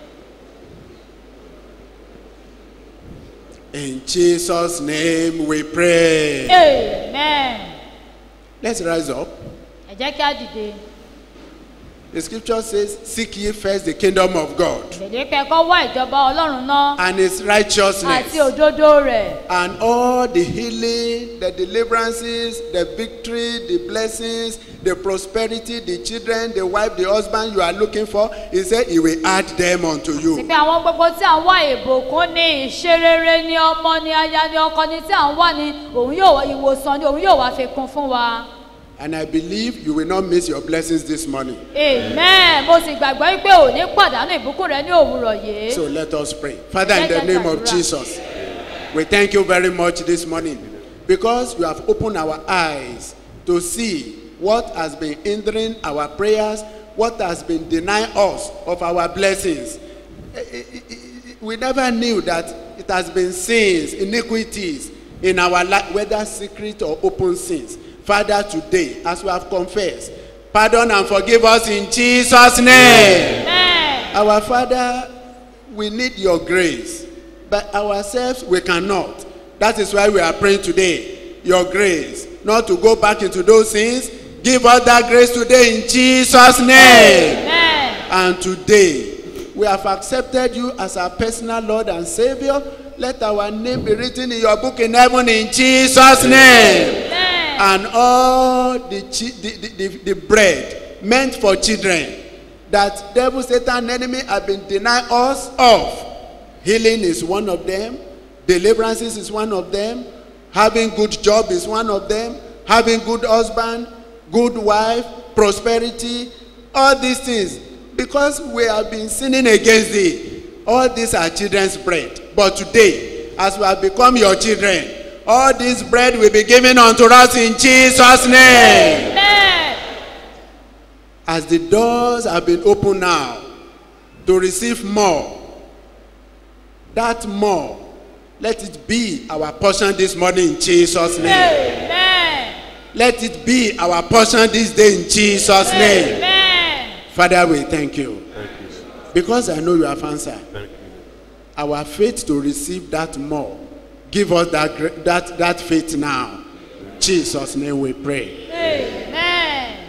In Jesus' name we pray. amen. Let's rise up. ẹ jẹ́ kí a dìde. The scripture says, seek ye first the kingdom of God Ìdèdè kẹ́kọ̀ọ́ wá ìjọba Ọlọ́run náà and his righteousness, àti òdodo rẹ̀. and all the healing, the deliverances, the victory, the blessings, the prosperity, the children, the wife, the husband you are looking for, he said he will add them unto Sì you. pé àwọn gbogbo tí à ń wá ìbùkún ní ìṣerere ní ọmọ ní aya ní ọkọ ní tí à ń wá ní òun yóò wá ìwòsàn ní òun yóò wá fi kún fún wa. And I believe you will not miss your blessings this morning. Amen. Mo sì gbàgbọ́ wípé ò ní pàdánù ìbùkún rẹ ní òwúrọ̀ yìí. So let us pray. Father, in the name of Jesus, we thank you very much this morning because you have opened our eyes to see what has been hindering our prayers, what has been denying us of our blessings. We never knew that it has been sins, iniquities in our life, whether secret or open sins. Father, today, as we have confessed, pardon and forgive us in Jesus' name. Amen. Our Father, we need your grace. By ourselves, we cannot. That is why we are praying today. Your grace. Not to go back into those sins. Give us that grace today in Jesus' name. Amen. And today, we have accepted you as our personal Lord and Savior. Let our name be written in your book in heaven in Jesus' name. Amen. And all the, chi- the, the, the, the bread meant for children that devil, Satan, enemy have been denying us of. Healing is one of them. Deliverances is one of them. Having good job is one of them. Having good husband, good wife, prosperity, all these things. Because we have been sinning against thee. All these are children's bread. But today, as we have become your children, all this bread will be given unto us in Jesus' name. Amen. As the doors have been opened now to receive more, that more, let it be our portion this morning in Jesus' name. Amen. Let it be our portion this day in Jesus' name. Amen. Father, we thank you. Thank you. Because I know you have answered. Thank you. Our faith to receive that more. Give us that, gra- that, that faith now. In Jesus' name we pray. Amen.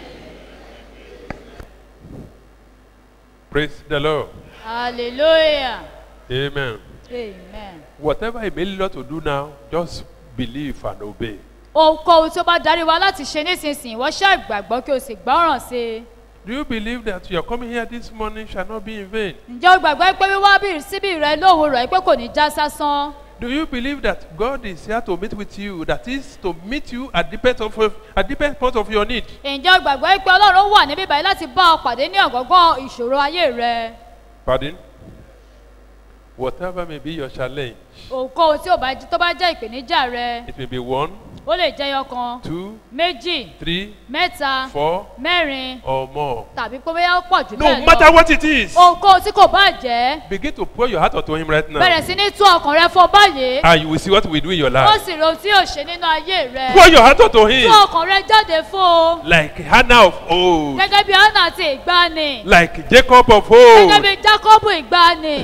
Praise the Lord. Hallelujah. Amen. Amen. Whatever he may lead us to do now, just believe and obey. Ohunkóhun tí ó bá darí wa láti ṣe nísinsìnyí, wọ́n ṣáà gbàgbọ́ kí o sì gbọ́ràn sí i. Do you believe that your coming here this morning shall not be in vain? Ǹjẹ́ o gbàgbọ́ pé wíwá bí síbí rẹ lówùúrọ̀ pé kò ní já sásán? Do you believe that God is here to meet with you, that is to meet you at the point of, at the point of your need? Ǹjẹ́ o gbàgbọ́ pé Ọlọ́run wà níbí báyìí láti bá ọ pàdé ní ọ̀gọ́ngán ìṣòro ayé rẹ? Pardon? Whatever may be your challenge, Ohunkóhun tí ò bá tó bá jẹ́ ìpèníjà rẹ, it may be one, ó lè jẹ́ ẹyọkan, two, méjì, three, mẹ́ta, four, mẹ́rin, or more. tàbí pé bóyá ó pọ̀ jù No bẹ́ẹ̀ matter lọ. what it is, Ohunkóhun tí kò bá jẹ́, begin to pour your heart unto Him right now, bẹ̀rẹ̀ sí ní tú ọkàn rẹ fún báyìí. and you will see what we do in your Ó life. sì ro ohun tí yóò ṣe nínú ayé rẹ. Pour your heart unto Tú Him, ọkàn rẹ jáde fún o. like Hannah of old, Gẹ́gẹ́ bí Hánà àti ìgbàanì. like Jacob of Gẹ́gẹ́ old. bí Jákọ́bù ìgbàanì.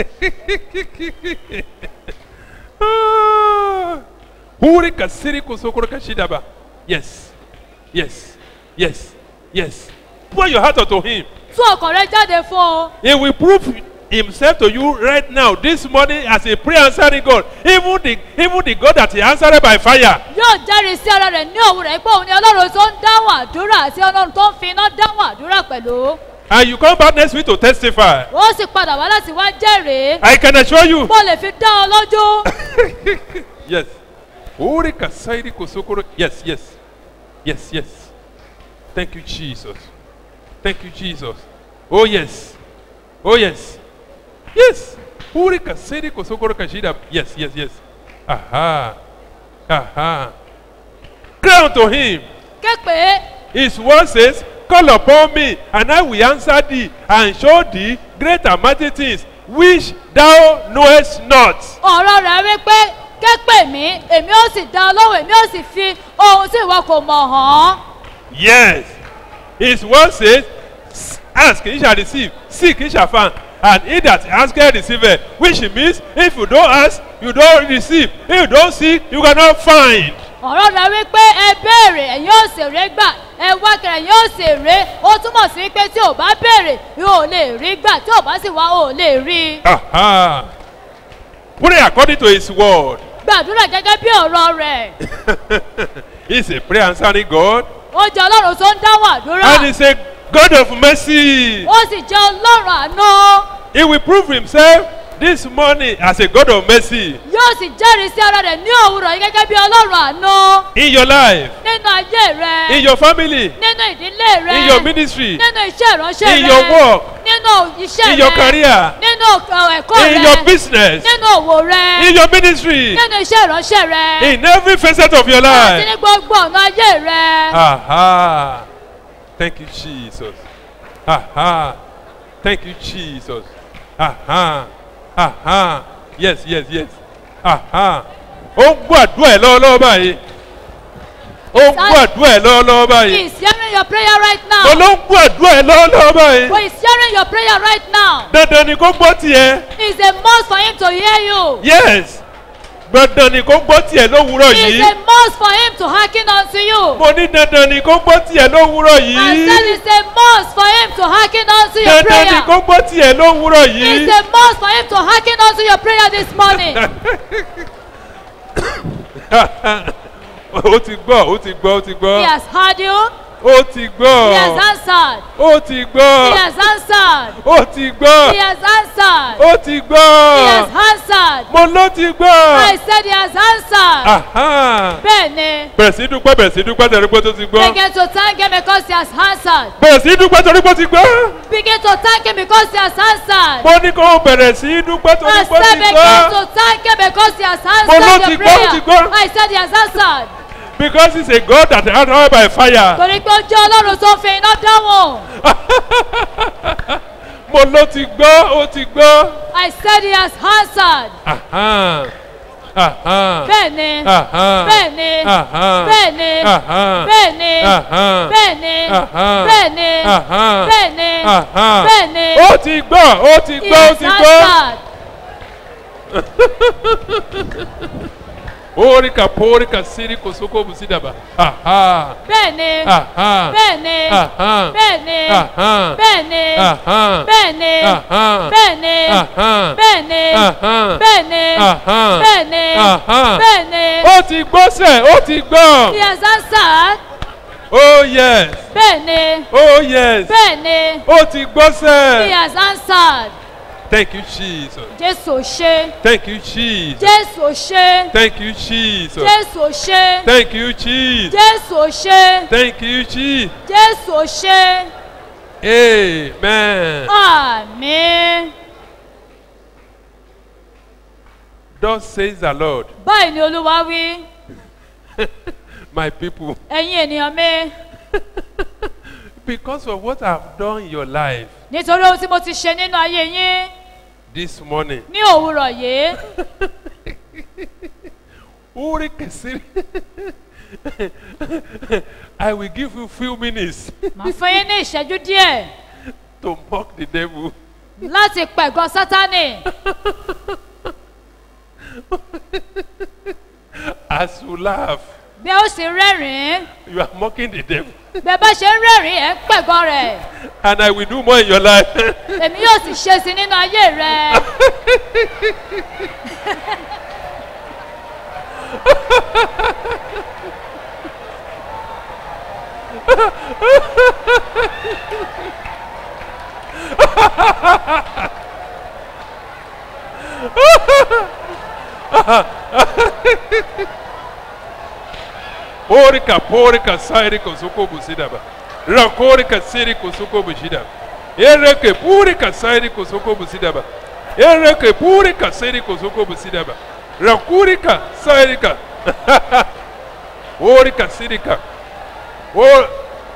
Ah. Huri kasiri kusokoro kashidaba. Yes, yes, yes, yes. Pour your heart unto Him. Tú ọkàn rẹ jáde fún o. He will prove Himself to you right now, this morning, as a prayer answering God. Even the even the God that He answered by fire. Yóò jẹ́rìí sí ara rẹ̀ ní òwúrọ̀ pé òun ni Ọlọ́run tó ń dáhùn àdúrà àti Ọlọ́run tó ń fi iná dáhùn àdúrà pẹ̀lú. And you come back next week to testify. Ó sì padà wá láti wá jẹ́rìí. I can assure you. Mo lè fi dá ọ lójú. Yes. Huri kasairi kusokoro. Yes, yes, yes, yes. Thank you, Jesus. Thank you, Jesus. Oh yes. Oh yes. Yes. Huri kasiri kusokoro kashida. Yes, yes, yes. Aha. Aha. Cry unto Him. Képe. His word says, call upon me, and I will answer thee, and show thee great and mighty things, which thou knowest not. Ọ̀rọ̀ rẹ̀ wí pé képe mi, èmi ó sì dá ọ lóhùn, èmi ó sì fi ohun tí ìwọ kò mọ̀ hàn. Yes. His word says, ask, ye shall receive, seek, ye shall find, and he that asketh receiveth, which means if you don't ask, you don't receive. If you don't seek, you cannot find. Ọ̀rọ̀ rẹ̀ wí pé ẹ béèrè, ẹ̀yin ó sì rí gbà, ẹ wá kẹrẹ yóò sì rí. Ó túmọ̀ sí pé tí ò bá béèrè yóò lè rí gbà, tí ò bá sì wá ò lè rí. Aha. Pray according to his word. Gbàdúrà gẹ́gẹ́ bí ọ̀rọ̀ rẹ̀. He's a prayer answering God. Ó jẹ́ Ọlọ́run tó ń dáhùn àdúrà. And he's a God of mercy. Ó sì jẹ́ Ọlọ́run àánú. He will prove himself this morning as a God of mercy Yóò sì jẹ́rìí sí ara rẹ̀ ní òwúrọ̀ yìí gẹ́gẹ́ bí Ọlọ́run àánú. in your life, Nínú ayé rẹ̀. in your family, Nínú ìdílé rẹ̀. in your ministry, Nínú iṣẹ́ ìránṣẹ́ rẹ̀. in your work, Nínú iṣẹ́ rẹ̀. in your career, Nínú uh, ẹ̀kọ́ rẹ̀. in your business, Nínú òwò rẹ̀. in your ministry, Nínú iṣẹ́ ìránṣẹ́ rẹ̀. in every facet of your Àti life. ní gbogbo ọ̀nà ayé rẹ̀. Aha. Thank you, Jesus. Aha. Thank you, Jesus. Aha. Aha. Yes, yes, yes. Aha. Ó ń gbàdúrà ẹ̀ lọ́wọ́lọ́wọ́ báyìí. Ó ń gbàdúrà ẹ̀ lọ́wọ́lọ́wọ́ He báyìí. is hearing your prayer right Mo now. ló ń gbàdúrà ẹ̀ lọ́wọ́lọ́wọ́ báyìí. He is hearing your prayer right now. Dandan ni kó gbọ́ tiẹ̀. It's a must for him to hear you. Yes. Dandan ni kó gbọ́ tiẹ̀ lówùúrọ̀ It's yìí. a must for him to hearken unto you. Mo ní dandan ni kó gbọ́ tiẹ̀ lówùúrọ̀ I yìí. said it's a must for him to hearken unto your Dandan ni prayer. kó gbọ́ tiẹ̀ lówùúrọ̀ yìí. It's a must for him to hearken unto your prayer this morning. Ó ti gbọ́, ó ti gbọ́, ó ti He gbọ́. has heard you. Ó ti gbọ́. He has answered. Ó ti He gbọ́. has answered. Ó ti gbọ́. He has answered. Ó ti He gbọ́. has answered. Mo ló ti I gbọ́. said he has answered. Aha. Bẹ́ẹ̀ni. Bẹ̀rẹ̀ sí dúpẹ́, bẹ̀rẹ̀ sí dúpẹ́ torí pé tó ti gbọ́. Begin to thank him because he has answered. Bẹ̀rẹ̀ sí dúpẹ́ torí pé ó ti gbọ́. Begin to thank him because he has answered. Mo ní kó o bẹ̀rẹ̀ sí dúpẹ́ torí I pé ó said ti begin gbọ́. to thank him because he has Mo answered ló your ti gbọ́, ó ti prayer. gbọ́. I said he has answered. Because he's a God that answers by fire. Torí pé ó jẹ́ Ọlọ́run tó ń fi iná dáhùn. Mo ló ti gbọ́, ó ti gbọ́. I said he has answered. Aha. Aha. Bẹ́ẹ̀ni. Aha. Bẹ́ẹ̀ni. Aha. Bẹ́ẹ̀ni. Aha. Bẹ́ẹ̀ni. Aha. Bẹ́ẹ̀ni. Aha. Bẹ́ẹ̀ni. Aha. Bẹ́ẹ̀ni. Aha. Bẹ́ẹ̀ni. Ó ti gbọ́, ó ti He gbọ́, ó has ti gbọ́. answered. Orika porika siri kosoko busidaba. Aha. Bẹ́ẹ̀ni. Aha. Bẹ́ẹ̀ni. Aha. Bẹ́ẹ̀ni. Aha. Bẹ́ẹ̀ni. Aha. Bẹ́ẹ̀ni. Aha. Bẹ́ẹ̀ni. Aha. Bẹ́ẹ̀ni. Aha. Bẹ́ẹ̀ni. Aha. Bẹ́ẹ̀ni. Aha. Bẹ́ẹ̀ni. Ó ti gbọ́ sẹ̀, ó ti He gbọ́. has answered. Oh yes. Bẹ́ẹ̀ni. Oh yes. Bẹ́ẹ̀ni. Ó ti gbọ́ He sẹ̀. has answered. Thank you Jesus. Jésù ṣe. Thank you Jesus. Jésù ṣe. Thank you Jesus. Jésù ṣe. Thank you Jesus. Jésù ṣe. Thank you Jesus. Jésù ṣe. Amen. Àmín. Thus says the Lord, Báyìí ni Olúwa wí. my people, Ẹ̀yin ènìyàn mi. because of what I've done in your life Nítorí ohun tí mo ti ṣe nínú ayé yín this morning, ní òwúrọ̀ yìí. Uri Kesiri, I will give you few minutes Màá fún yín ní ìṣẹ́jú díẹ̀ to mock the devil. láti pẹ̀gàn Sátánì. As you laugh, Bí ó sì rẹ́rìn-ín, you are mocking the devil. bẹ́ẹ̀ bá ṣe ń rẹ́rìn-ín ẹ̀ ń pẹ̀gàn rẹ̀. And I will do more in your life. Èmi yóò sì ṣe sí nínú ayé rẹ̀. Porika, porika, sairi kosoko busidaba. Rakorika siri kosoko busidaba. Ereke purika sairi kosoko busidaba. Ereke purika siri kosoko busidaba. Rakurika sairika. Orika sirika. Oh,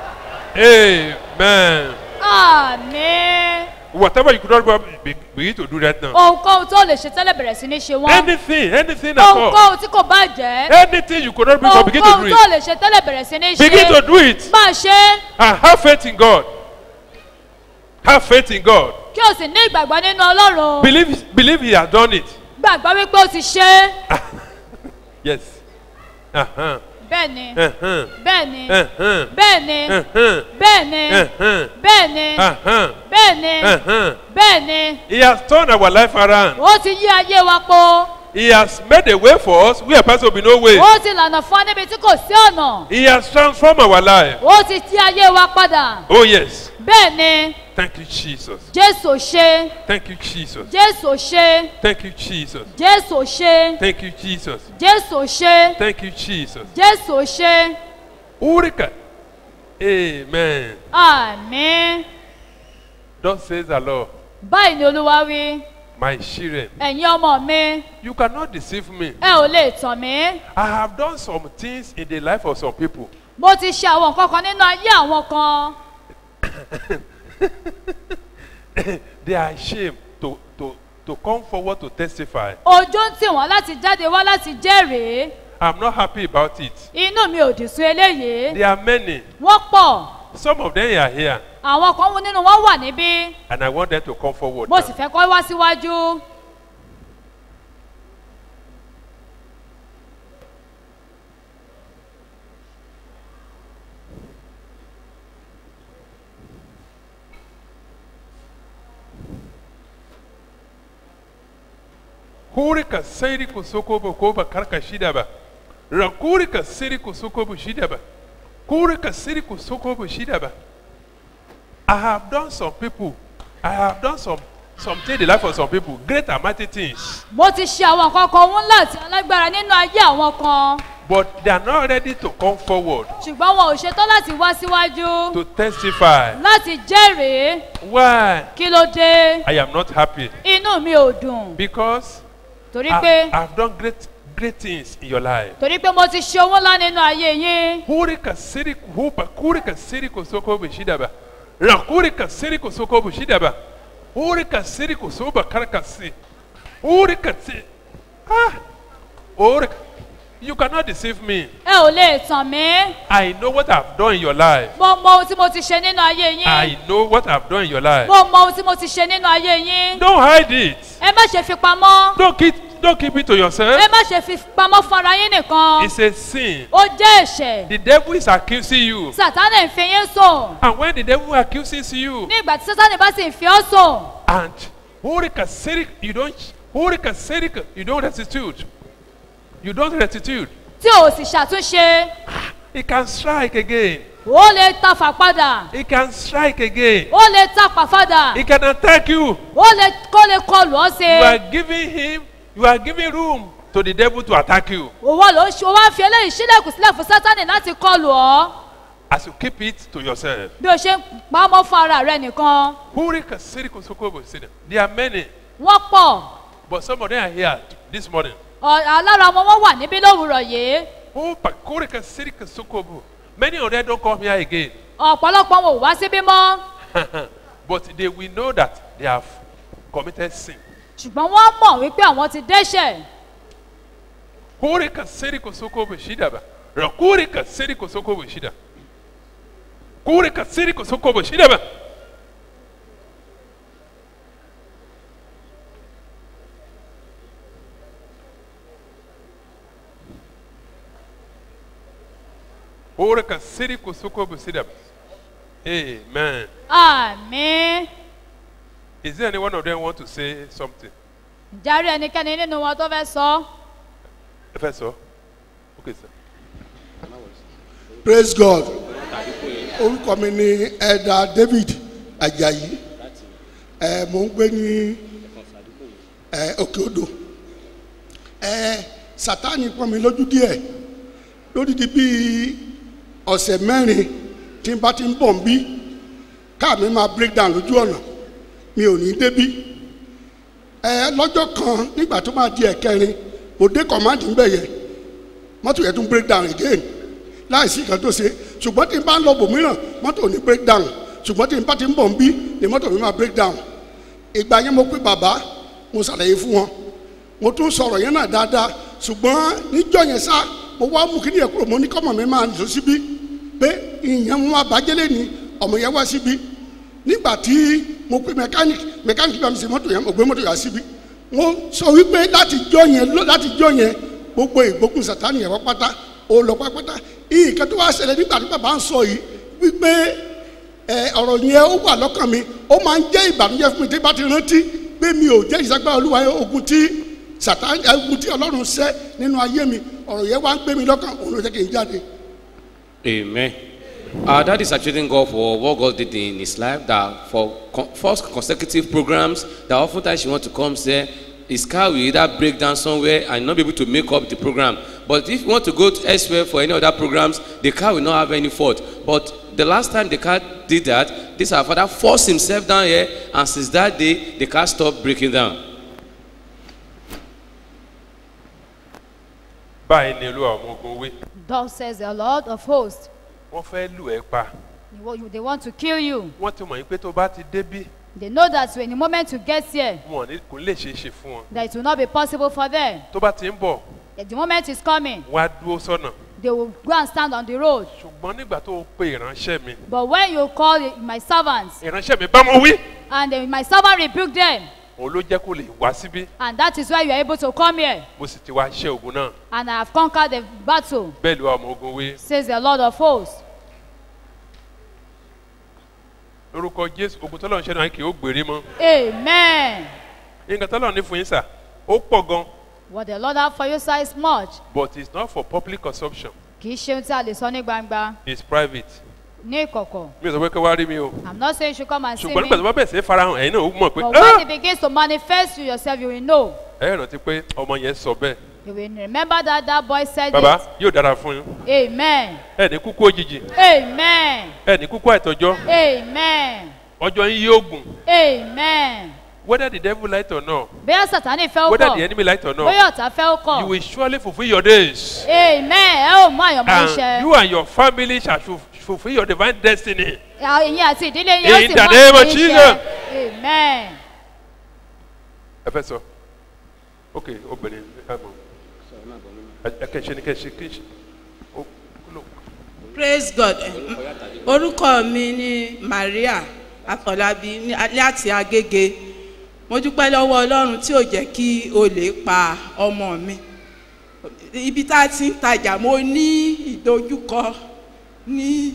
amen. Àmín. Whatever you could not be- begin to do right now. Ohunkóhun tó lè ṣe tẹ́lẹ̀ bẹ̀rẹ̀ sí ní ṣe wọ́n. Anything, anything at all. Ohunkóhun tí kò bá jẹ́. Anything you could not before, begin to do Ohunkóhun tó it. lè ṣe tẹ́lẹ̀ bẹ̀rẹ̀ sí ní ṣe. Begin to do it. Máa ṣe é. And have faith in God. Have faith in God. Kí o sì ní ìgbàgbọ́ nínú Ọlọ́run. Believe, believe He has done it. Gbàgbọ́ wípé o ti ṣe é. Yes. Uh-huh. Bẹ́ẹ̀ni. Uh-huh. Bẹ́ẹ̀ni. Uh-huh. Bẹ́ẹ̀ni. Uh-huh. Bẹ́ẹ̀ni. Uh-huh. Bẹ́ẹ̀ni. Uh-huh. Bẹ́ẹ̀ni. Uh-huh. Bẹ́ẹ̀ni. He has turned our life around. Ó ti yí ayé wa po. He has made a way for us where there will be no way. Ó ti lànà fún wa níbi tí kò sí ọ̀nà. He has transformed our life. Ó ti yí ayé wa padà. Oh yes. Bẹ́ẹ̀ni. Thank you, Jesus. Jésù ṣe. Thank you, Jesus. Jésù ṣe. Thank you, Jesus. Jésù ṣe. Thank you, Jesus. Jésù ṣe. Thank you, Jesus. Jésù ṣe. Urika. Amen. Àmín. Thus says the Lord, Báyìí ni Olúwa wí. my children, Ẹ̀yin ọmọ mi, you cannot deceive me. ẹ ò lè tàn mí. I have done some things in the life of some people. Mo ti ṣe àwọn nǹkan kan nínú ayé àwọn kan. They are ashamed to, to, to come forward to testify. Ojú ń tì wọ́n láti jáde wá láti jẹ́rìí. I'm not happy about it. Inú mi ò dì sí eléyìí. There are many. Wọ́n pọ̀. Some of them are here, Àwọn kan nínú wọn wà níbí. and I want them to come forward. Mo now. sì fẹ́ kọ́ wá síwájú. Kurika sairi kusokobo koba karka shidaba. Rakurika siri kusokobo shidaba. Kurika siri kusokobo shidaba. I have done some people. I have done some something in the life of some people. Great and mighty things. Mo ti ṣe àwọn nǹkan kan ńlá àti alágbára nínú ayé àwọn kan. But they are not ready to come forward Ṣùgbọ́n wọn ò ṣetán láti wá síwájú. to testify. Láti jẹ́rìí. Why? Kí ló dé? I am not happy. Inú mi ò dùn. Because Torí I, pé I've done great, great things in your life. torí pé mo ti ṣe owó ńlá nínú ayé yín. Kurika siri kuhupa, kurika siri kusokobo shidaba. Rakurika siri kusokobo shidaba. Urika siri kusoba karakasi. Urika si. Ah. Urika. You cannot deceive me. Ẹ ò lè tàn mí. I know what I've done in your life. Mo mọ ohun tí mo ti ṣe nínú ayé yín. I know what I've done in your life. Mo mọ ohun tí mo ti ṣe nínú ayé yín. Don't hide it. Ẹ má ṣe fi pamọ́. Don't keep, don't keep it to yourself. Ẹ má ṣe fi pamọ́ fún ara yín nìkan. It's a sin. Ó jẹ́ ẹ̀ṣẹ̀. The devil is accusing you. Sàtánì ń fi yín sùn. And when the devil accuses you, Ní ìgbà tí Sátánì bá sì ń fi ọ́ sùn. and Urika siri, you don't, Urika siri, you don't restitute. You don't restitute. Tí o sì ṣàtúnṣe. He can strike again. Ó lè tafà padà. He can strike again. Ó lè tapà padà. He can attack you. Ó lè kó lè kọlù ọ́ sí. You are giving him, you are giving room to the devil to attack you. Òwò ló ń ṣe, ó wá ń fi eléyìí sílẹ̀kùn sílẹ̀ fún Sátánì láti kọlù ọ́. As you keep it to yourself. Bí o ṣe ń pamọ́ fún ara rẹ nìkan. Urika siri kusokobo siri. There are many, Wọ́n pọ̀. but some of them are here this morning. Alára wọn wọ́n wà níbí lówùrọ̀ yìí. Oh, Urika siri kusokobo. Many of them don't come here again. Ọ̀pọ̀lọpọ̀ wọn ò wá síbí mọ́. But they will know that they have committed sin. Ṣùgbọ́n wọ́n mọ̀ wípé àwọn ti dẹ́ṣẹ̀. Urika siri kusokobo shidaba. Rakurika siri kusokobo shida. Kurika siri kusokobo shidaba. Urika siri kusokobo shidaba. Amen. Àmín. Is there any one of them want to say something? Járí ẹnikẹ́ni nínú wọn tó fẹ́ sọ. First of all, okay, sir. Praise God. Orúkọ mi ni Elder David Ajayi. Ẹ mò ń gbé ní ẹ Òkè Odò. Ẹ Sátánì pọ́n mi lójú díẹ̀. Lódìdí bíi ọ̀sẹ̀ mẹ́rin tí n bá ti ń bọ̀ ń bí. Káà mi máa break down lójú ọ̀nà. Mi ò ní débí. Ẹ lọ́jọ́ kan nígbà tó máa di ẹ̀kẹrin, mo dé command ń bẹ̀ yẹn. Mọ́tò yẹn tún break down again. Láìsí kan tó ṣe ṣùgbọ́n tí n bá ń lọ bòmíràn mọ́tò ò ní break down ṣùgbọ́n tí n bá ti ń bọ̀ ń bí ni mọ́tò mi máa break down. Ìgbà yẹn mo pé bàbá mo ṣàlàyé fún wọn mo tún sọ̀rọ̀ yẹn náà dáadáa ṣùgbọ́n níjọ́ yẹn sá mo wá mú kí ni yẹn kúrò mo ní kọ́mọ mi máa lọ síbí pé ìyẹn mo máa bàjẹ́lẹ̀ ni ọmọ yẹn wá síbí nígbà tí mo pé mẹkáníkì mẹkáníkì bá mi ṣe mọ́tò yẹn mo gbé mọ́tò yẹn síbí mo sọ wípé láti jọ́ yẹn láti jọ́ yẹn gbogbo ìgbógun Sátánì yẹn wá pátá ó lọ pátápátá. Nǹkan tó wá ṣẹlẹ̀ nígbà tí bàbá ń sọ yìí wípé ẹ ọ̀rọ̀ yẹn ó wà lọ́kàn mi, ó máa ń jẹ́ ìbànújẹ́ fún mi tí bá ti rántí pé mi ò jẹ́ ìsagbára Olúwa ogun tí Sátánì ogun tí Ọlọ́run ṣẹ́ nínú ayé mi, ọ̀rọ̀ yẹn wá ń gbé mi lọ́kàn, òun ló jẹ́ kí n jáde. Amen. Our dad is appreciating God for what God did in his life, that for con- first consecutive programs, that oftentimes she wants to come say, his car will either break down somewhere and not be able to make up the program. But if you want to go to elsewhere for any other programs, the car will not have any fault. But the last time the car did that, this our father forced himself down here, and since that day, the car stopped breaking down. Báyìí ni Olúwa ọmọ ogun wí. Thus says the Lord of hosts. Wọ́n fẹ́ lù ẹ́ pa. You wa- you- They want to kill you. Wọ́n ti mọ̀ yín pé tó bá ti débí, They know that when the moment you get here, wọn ò ní kò lè ṣeé ṣe fún wọn. that it will not be possible for them. Tó bá ti ń bọ̀, That the moment is coming, wọ́n á dúró sọ́nà. they will go and stand on the road. Ṣùgbọ́n nígbà tó o pe ìránṣẹ́ mi, But when you call the- my servants, ìránṣẹ́ mi bá wọn wí. and then my servant rebuke them, Òun ló jẹ́ kó lè wá síbí. and that is why you are able to come here, Mo sì ti wá ṣẹ́ ogun náà. and I have conquered the battle, Bẹ́ẹ̀ ló wà ọmọ ogun wí. says the Lord of hosts. Lórúkọ Jésù, ogun tọ́lọ́run ṣẹ́ náà kì í ó gbèrè mọ́. Amen. Nǹkan tọ́lọ́run ní fún yín sà, ó pọ̀ gan, What the Lord have for you, sir, is much. but it's not for public consumption. Kì í ṣe ohun tí a lè sọ ní gbangba, It's private. ní ìkọ̀kọ̀. Mi ò sọ pé kí wá rí mi o. I'm not saying you should come and see Ṣùgbọ́n me. nígbà tó bá bẹ̀rẹ̀ sí í farahàn, ẹ̀yin náà ó mọ̀ pé But when it begins to manifest to yourself, you will know. ẹ rántí pé ọmọ yẹn sọ bẹ́ẹ̀. You will remember that that boy said Bàbá yóò dára fún yín. it. Amen. Ẹ ní kúkú òjijì. Amen. Ẹ ní kúkú àìtọ́jọ́. Amen. Ọjọ́ yín yóò gùn. Amen. Whether the devil like it or not, Bóyá Sátánì fẹ́ ó whether the kọ̀, enemy like it or not, bóyá ọ̀tá fẹ́ ó you kọ̀. will surely fulfill your days. Amen. Ẹ ò mú àyànmọ́ And iṣẹ́. you and your family shall fu- fulfill your divine destiny. Ìyìn àti ìdílé yín ó sì In mú the name of àyànmọ́ Jesus. iṣẹ́. Amen. Ẹ fẹ́ sọ. Ok, obìnrin ẹ mọ̀. Ẹ kẹ́ ṣe ni kẹ́ ṣe kí ṣe. Ó kúlò. Praise God. Orúkọ mi ni Maria Afọlábí ní- láti Agége. Mo dúpẹ́ lọ́wọ́ Ọlọ́run tí ò jẹ́ kí olè pa ọmọ mi. Ibi tá a ti ń tajà mo ní ìdojúkọ ní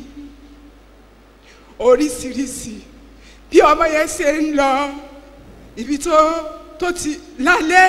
oríṣiríṣi. Bí ọmọ yẹn ṣe ń lọ ibi tó tó ti lálẹ́,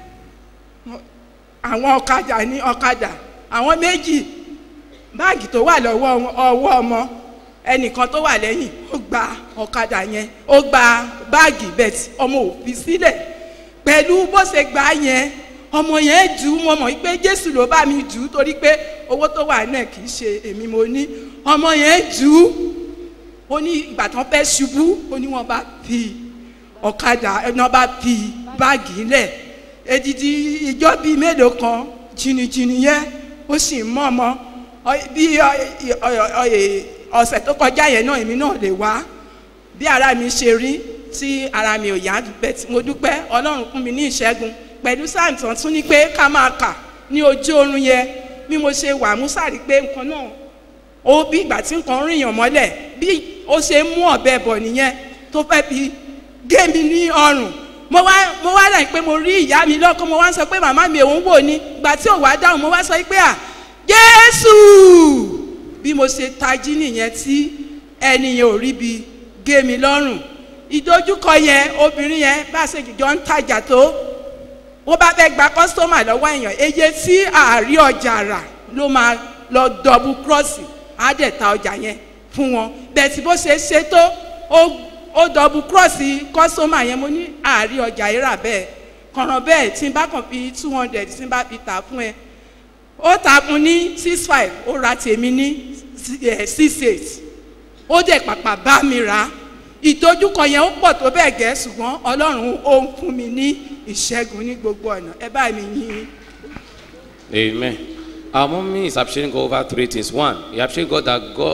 àwọn ọ̀kadà ní ọ̀kadà, àwọn méjì báàgì tó wà lọ́wọ́ ọwọ́ ọmọ ẹnìkan tó wà lẹ́yìn ó gba ọ̀kadà yẹn ó gba báàgì bẹ́ẹ̀ ọmọ ò fi sílẹ̀ pẹ̀lú bó ṣe gbà yẹn ọmọ yẹn jù ú mo mọ̀ pé Jésù ló bá mi jù ú torí pé owó tó wà náà kì í ṣe èmi mo ní ọmọ yẹn jù ú ó ní ìgbà tán fẹ́ ṣubú ó ní wọ́n bá fi ọ̀kadà ẹ̀nà bá fi báàgì lẹ̀ edidi ìjọ bíi mélòó kan jìnnìjìnnì yẹn ó sì ń mọ́ ọmọ bí ọ̀sẹ̀ tó kọjá yẹn náà èmi náà lè wá bí ara mi ṣe rí tí ara mi ò yá bẹ́ẹ̀ mo dúpẹ́ Ọlọ́run fún mi ní ìṣẹ́gun pẹ̀lú sáà tán tún ní pé ká máa kà ní ojú oorun yẹn bí mo ṣe wà mo sáré pé nǹkan náà ó bí ìgbà tí nǹkan ríyàn mọ́lẹ̀ bí ó ṣe mú ọ̀bẹ bọ̀ nìyẹn tó fẹ́ fi gé mi ní ọrùn mo wá mo wá dà pé mo rí ìyá mi lọ́kàn mo wá ń sọ pé màmá mi òun wò ní ìgbà tí ò wá dáhùn mo wá sọ pé à Jésù bí mo ṣe tají nìyẹn tí ẹnìyàn ò rí bi gé mi lọ́rùn ìdojúkọ yẹn obìnrin yẹn bá ṣe jọ ń tajà tó ó bá fẹ́ gba kọ́sítọ́mà lọ́wọ́ èèyàn eye tí àárí ọjà rà ló máa lọ dọ̀bù kírọ́ọ̀sì á dẹ̀ ta ọjà yẹn fún wọn bẹ́ẹ̀ tí bó ṣe ṣe tó ó dọ̀bù kírọ́ọ̀sì kọ́sítọ́mà yẹn mo ní àárí ọjà yìí rà bẹ́ẹ̀ kọ̀ràn bẹ́ẹ̀ tí n bá kàn fi two hundred tí n bá fi tà fún ẹ ó ta fún ní six five ó ra tèmi ní six eight ó dẹ̀ pàpà bá mi rà ìdojúkọ yẹn ó pọ̀ tó bẹ́ẹ̀ gẹ́ ṣùgbọ́n Ọlọ́run ó ń fún mi ní ìṣẹ́gun ní gbogbo ọ̀nà ẹ bá mi yìn. Amen. Our mommy is appreciating God over three things. One, he appreciates God that God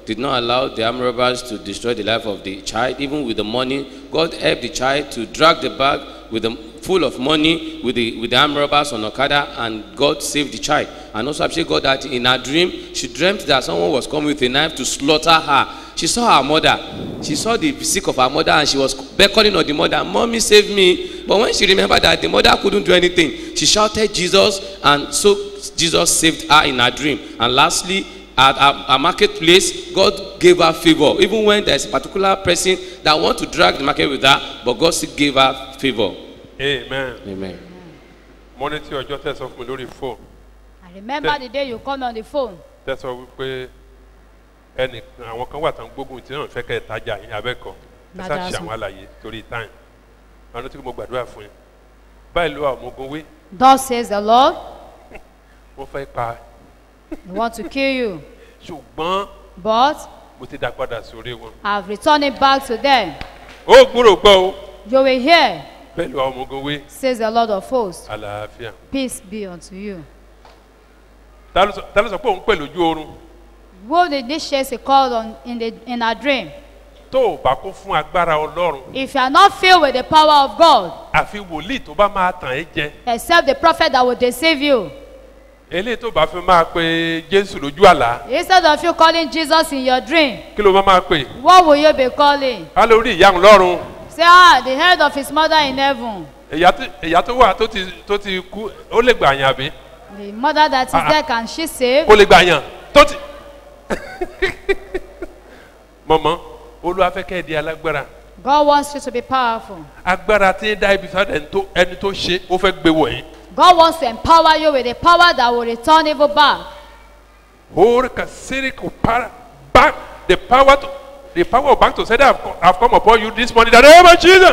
did not allow the armed robbers to destroy the life of the child, even with the money. God helped the child to drag the bag with the full of money with the with the armed robbers on Okada, and God saved the child. And also appreciate God that in her dream, she dreamt that someone was coming with a knife to slaughter her. She saw her mother. She saw the physique of her mother, and she was beckoning on the mother, "Mommy, save me." But when she remembered that the mother couldn't do anything, she shouted Jesus, and so Jesus saved her in her dream. And lastly, at a, a marketplace, God gave her favor. Even when there's a particular person that wants to drag the market with her, but God still gave her favor. Amen. Amen. Mo ní tí ọjọ́ tẹ̀sán fún mi lórí fóònù. I remember Te- the day you called me on the phone. Tẹ̀sán wípé ẹnì àwọn kan wà tán gbógun tí wọ́n fẹ́ kẹ́ ẹ̀ tajà yín abẹ́kọ̀. Ẹ sá ṣe àwọn àlàyé torí time. Àwọn tí mo gbàdúrà fún yín. Báyìí ló wà ọmọogun wí. Thus says the Lord, Wọ́n fẹ́ pa they want to kill you. ṣùgbọ́n But mo ti dá padà sórí wọn. I've returned it back to them. Ó gbúrò gbọ́ o. You will hear, Bẹ́ẹ̀ ló wà ọmọogun wí. says the Lord of hosts. Àlàáfíà. Peace be unto you. Ta ló sọ ta ló sọ pé òun pè lójú oorun? Who did this chase he called on in, the, in our dream? Tó o bá kún fún agbára Ọlọ́run, If you are not filled with the power of God, àfi wòlíì tó bá máa tàn ẹ́ jẹ. except the prophet that will deceive you, Eléyìí tó bá fi máa pe Jésù lójú àlá, instead of you calling Jesus in your dream, kí ló máa máa pè? what will you be calling? Á lórí ìyá òun lọ́run. Say, ah, the head of his mother in heaven. Ìyá tó ìyá tó wà tó ti tó ti kú, ó lè gbà yàn àbí? The mother that is Ah, ah. there, can she save? Ó lè gbà yàn tó ti. Mọ̀mọ́, Olúwa fẹ́ kẹ́ ẹ di alágbára. God wants you to be powerful. Agbára tí ń dá ibi sọ́dọ̀ ẹni tó ẹni tó ṣe, ó fẹ́ gbé wọ̀nyí. God wants to empower you with a power that will return evil back. Ora kasiri kupara back the power to the power of back to say that have come, have come upon you this morning in the name of Jesus.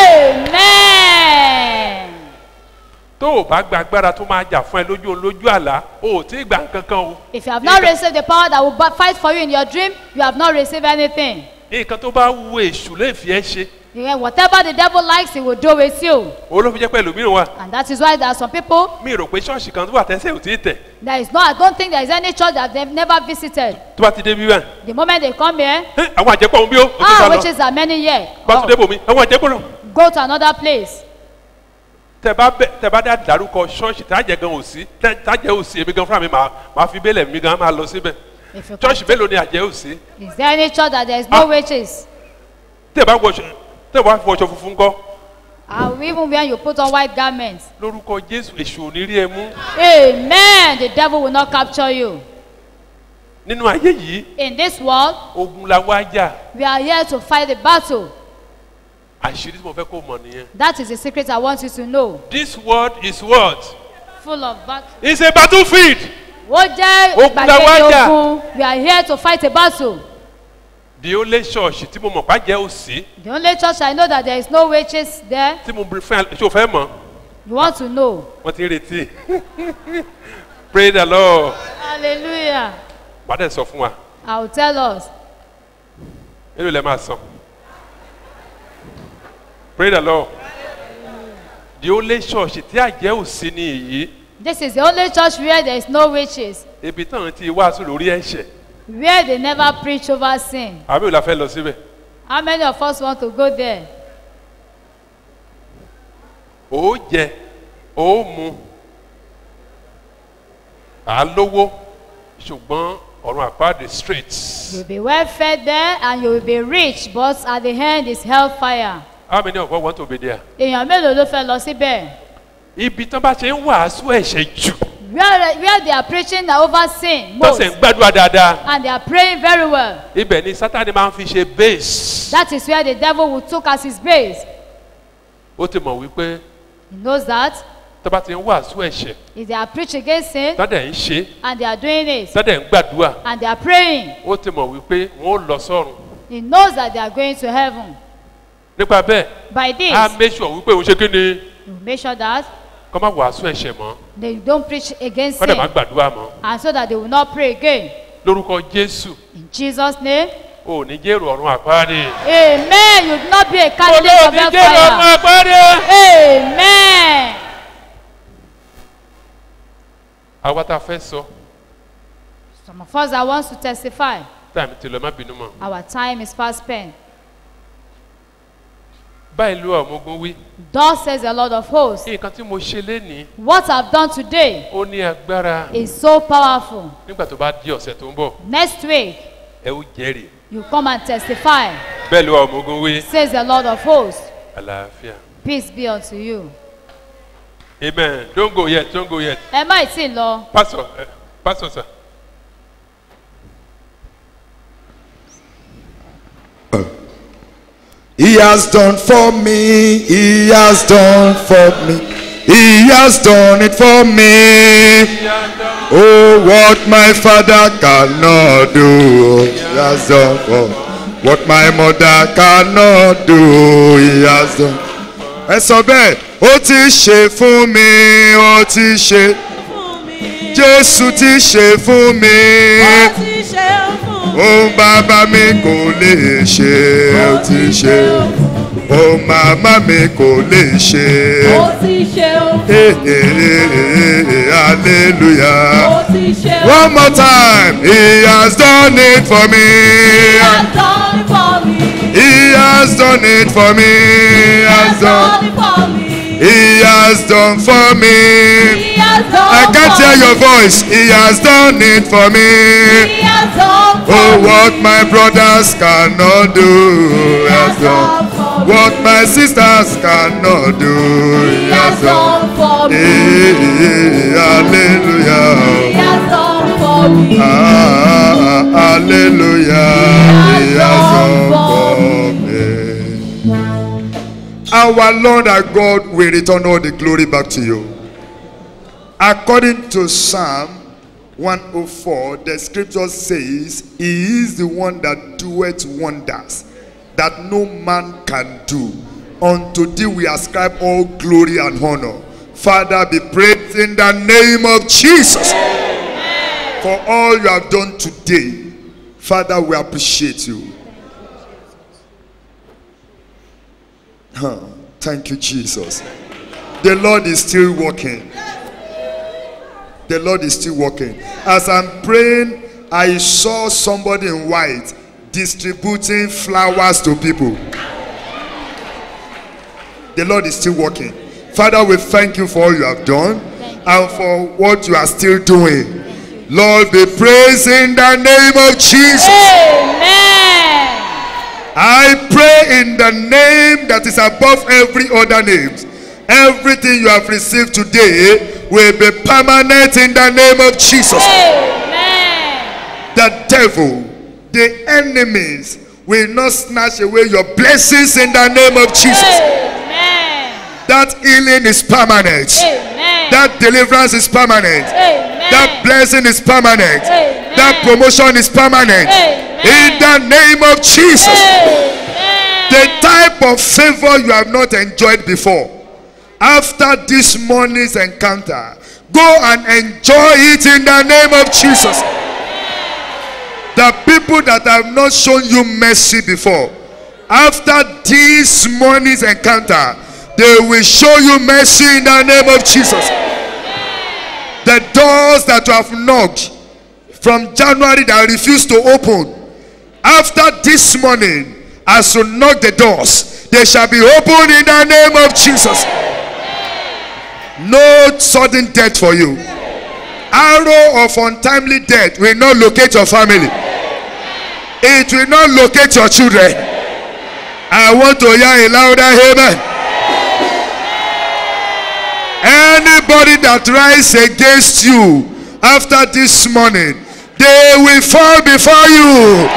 Amen. Tó o bá gba agbára tó máa jà fún ẹ lójú lójú àlá, o ò tí ì gbà kankan o. If you have not received the power that will ba- fight for you in your dream, you have not received anything. Nǹkan tó bá wù èṣù lè fi ẹ́ ṣe. Yeah, whatever the devil likes, he will do with you. Olófin jẹ́ pẹ̀lú mìíràn wa. And that is why there are some people, Mi rò pé ṣọ́ọ̀ṣì kan tó wà tẹ́sẹ̀ ò tí ì tẹ̀. there is no, I don't think there is any church that they've never visited. Tó bá ti dé bí wá. The moment they come here, Ẹ́, àwọn àjẹpọ̀ òun bí ó. ó ti ah, sá lọ. witches are many here. Bá tún dé Oh, bòmí, àwọn àjẹpọ̀ lọ. go to another place. Tẹ bá bẹ tẹ bá dá dárúkọ ṣọ́ọ̀ṣì tájẹ gan ò sí tájẹ ò sí èmi gan fúnra mi máa máa fi bẹ́lẹ̀ mi gan máa lọ síbẹ̀. If you Ṣọ́ọ̀ṣì can, mélòó ni àjẹ́ ò sí? is there any church that there is no Ah. witches? Tẹ bá wọṣọ tẹ bá wọṣọ funfun kọ́. And even when you put on white garments, Lórúkọ Jésù èṣù ò ní rí ẹ mú. amen, the devil will not capture you. Nínú ayé yìí, In this world, ogun la wá jà. we are here to fight the battle. Àṣírí tí mo fẹ́ kó mọ̀ nìyẹn. That is the secret I want you to know. This world is what? Full of battle. It's a battlefield. Ó jẹ́ Ogun la wá gbàgede jà. ogun. We are here to fight a battle. The only church tí mo mọ̀ pá jẹ́ òsì The only church I know that there is no witches there. tí mo bẹ fẹ́ ṣé o fẹ́ mọ̀? You want to know? Wọ́n ti ń retí. Pray the Lord. Hallelujah. Bàdẹ̀ sọ fún wa. I will tell us. Èló lẹ máa san. Pray the Lord. The only church tí àjẹ́ òsì ni èyí. This is the only church where there is no witches. Ibi táwọn ti wàásù lórí ẹ̀ṣẹ̀. Where they never preach over sin. Àbí ò la fẹ́ lọ síbẹ̀. How many of us want to go there? Ó jẹ, ó mu, à ń lówó, ṣùgbọ́n ọ̀run àpáàdé straight. You'll be well fed there and you will be rich, but at the end is hellfire. How many of us want to be there? Èèyàn mélòó ló fẹ́ lọ síbẹ̀? Ibi tán bá ṣe ń wàásù ẹ̀ṣẹ̀ jù. Where, where they are preaching over sin Tó most sì ń gbàdúrà dáadáa. and they are praying very well. Ibẹ̀ ni Sátánì máa ń fi ṣe base. That is where the devil will took as his base. Ó ti mọ̀ wípé He knows that tó bá ti ń wàásù ẹ̀ṣẹ̀, if they are preaching against sin tọ́dẹ̀ ń ṣe, and they are doing it tọ́dẹ̀ ń gbàdúrà, and they are praying, ó ti mọ̀ wípé wọ́n ó lọ sọ́run. he knows that they are going to heaven. Nípa bẹ́ẹ̀, By this, á make sure wípé òun ṣe kí ni you make sure that kọ́ má wàásù ẹ̀ṣẹ̀ mọ́, they don't preach against kọ́dẹ̀ má sin gbàdúrà mọ́. and so that they will not pray again. Lórúkọ Jésù, In Jesus' name, ò ní jẹ́rò ọ̀run àpáàdé. amen. You will not be a candidate of Olóòní jẹ́rò ọ̀run hellfire. àpáàdé. Amen. Àwa tá a fẹ́ sọ, Some of us that want to testify, Time ti lọ má bínú mọ́. Our time is fast spent. Báyìí ló ọmọ ogun wí. Thus says the Lord of hosts. Nǹkan tí mo ṣe lénìí. What I've done today Ó ní agbára. is so powerful. Nígbà tó bá di ọ̀sẹ̀ tó ń bọ̀. Next week, Ẹ ó jẹ́rìí. you come and testify, Bẹ́ẹ̀ ló ọmọ ogun wí. says the Lord of hosts. Àlàáfíà. Peace be unto you. Amen. Don't go yet. Don't go yet. Ẹ má ì tí ì lọ. Pastor, uh, Pastor sir. He has done for me, he has done for me, he has done it for me. Oh, what my father cannot do, he has done for me. What my mother cannot do, he has done. Ẹ sọ bẹ́ẹ̀, ó ti ṣe fún mi, ó ti ṣe. Jésù ti ṣe fún mi. Ó bàbá mi kò lè ṣe, ó ti ṣe. Ó màmá mi kò lè ṣe. Eh, eh, eh, eh, hallelujah. One more time. He has done it for me. He has done it for me. He has done it for me. He has done for me. He has done for me. I can't hear your voice. He has done it for me. Oh, what my brothers cannot do, he has done. What my sisters cannot do, he has done. Hey, hallelujah. Ah, hallelujah. He has done for me. Our Lord, our God, we return all the glory back to you. According to Psalm one oh four, the scripture says, He is the one that doeth wonders that no man can do. Unto thee we ascribe all glory and honor. Father, be praised in the name of Jesus. Amen. For all you have done today. Father, we appreciate you. Huh. Thank you, Jesus. The Lord is still working. The Lord is still working. As I'm praying, I saw somebody in white distributing flowers to people. The Lord is still working. Father, we thank you for all you have done and for what you are still doing. Lord, be praised in the name of Jesus. Amen. I pray in the name that is above every other name. Everything you have received today will be permanent in the name of Jesus. Amen. The devil, the enemies will not snatch away your blessings in the name of Jesus. Amen. That healing is permanent. Amen. That deliverance is permanent. Amen. That blessing is permanent. Amen. That promotion is permanent. Amen. In the name of Jesus. Amen. The type of favor you have not enjoyed before, after this morning's encounter, go and enjoy it in the name of Jesus. The people that have not shown you mercy before, after this morning's encounter, they will show you mercy in the name of Jesus. The doors that you have knocked from January that refused to open, after this morning, as you knock the doors, they shall be opened in the name of Jesus. No sudden death for you. Arrow of untimely death will not locate your family. It will not locate your children. I want to hear a louder amen. Anybody that rise against you after this morning, they will fall before you.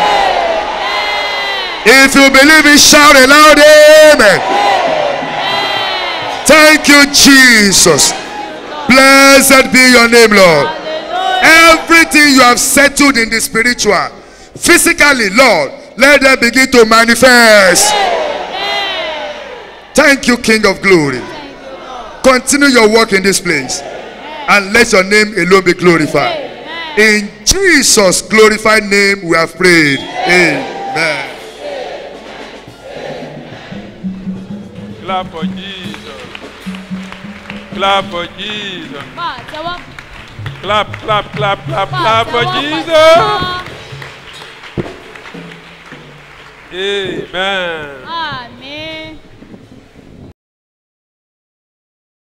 If you believe it, shout a loud amen. Thank you, Jesus. Blessed be your name, Lord. Everything you have settled in the spiritual, physically, Lord, let them begin to manifest. Thank you, King of Glory. Continue your work in this place and let your name alone be glorified. In Jesus' glorified name we have prayed. Amen. Clap for Jesus. Clap for Jesus. Clap, clap, clap, clap, clap for Jesus. Amen.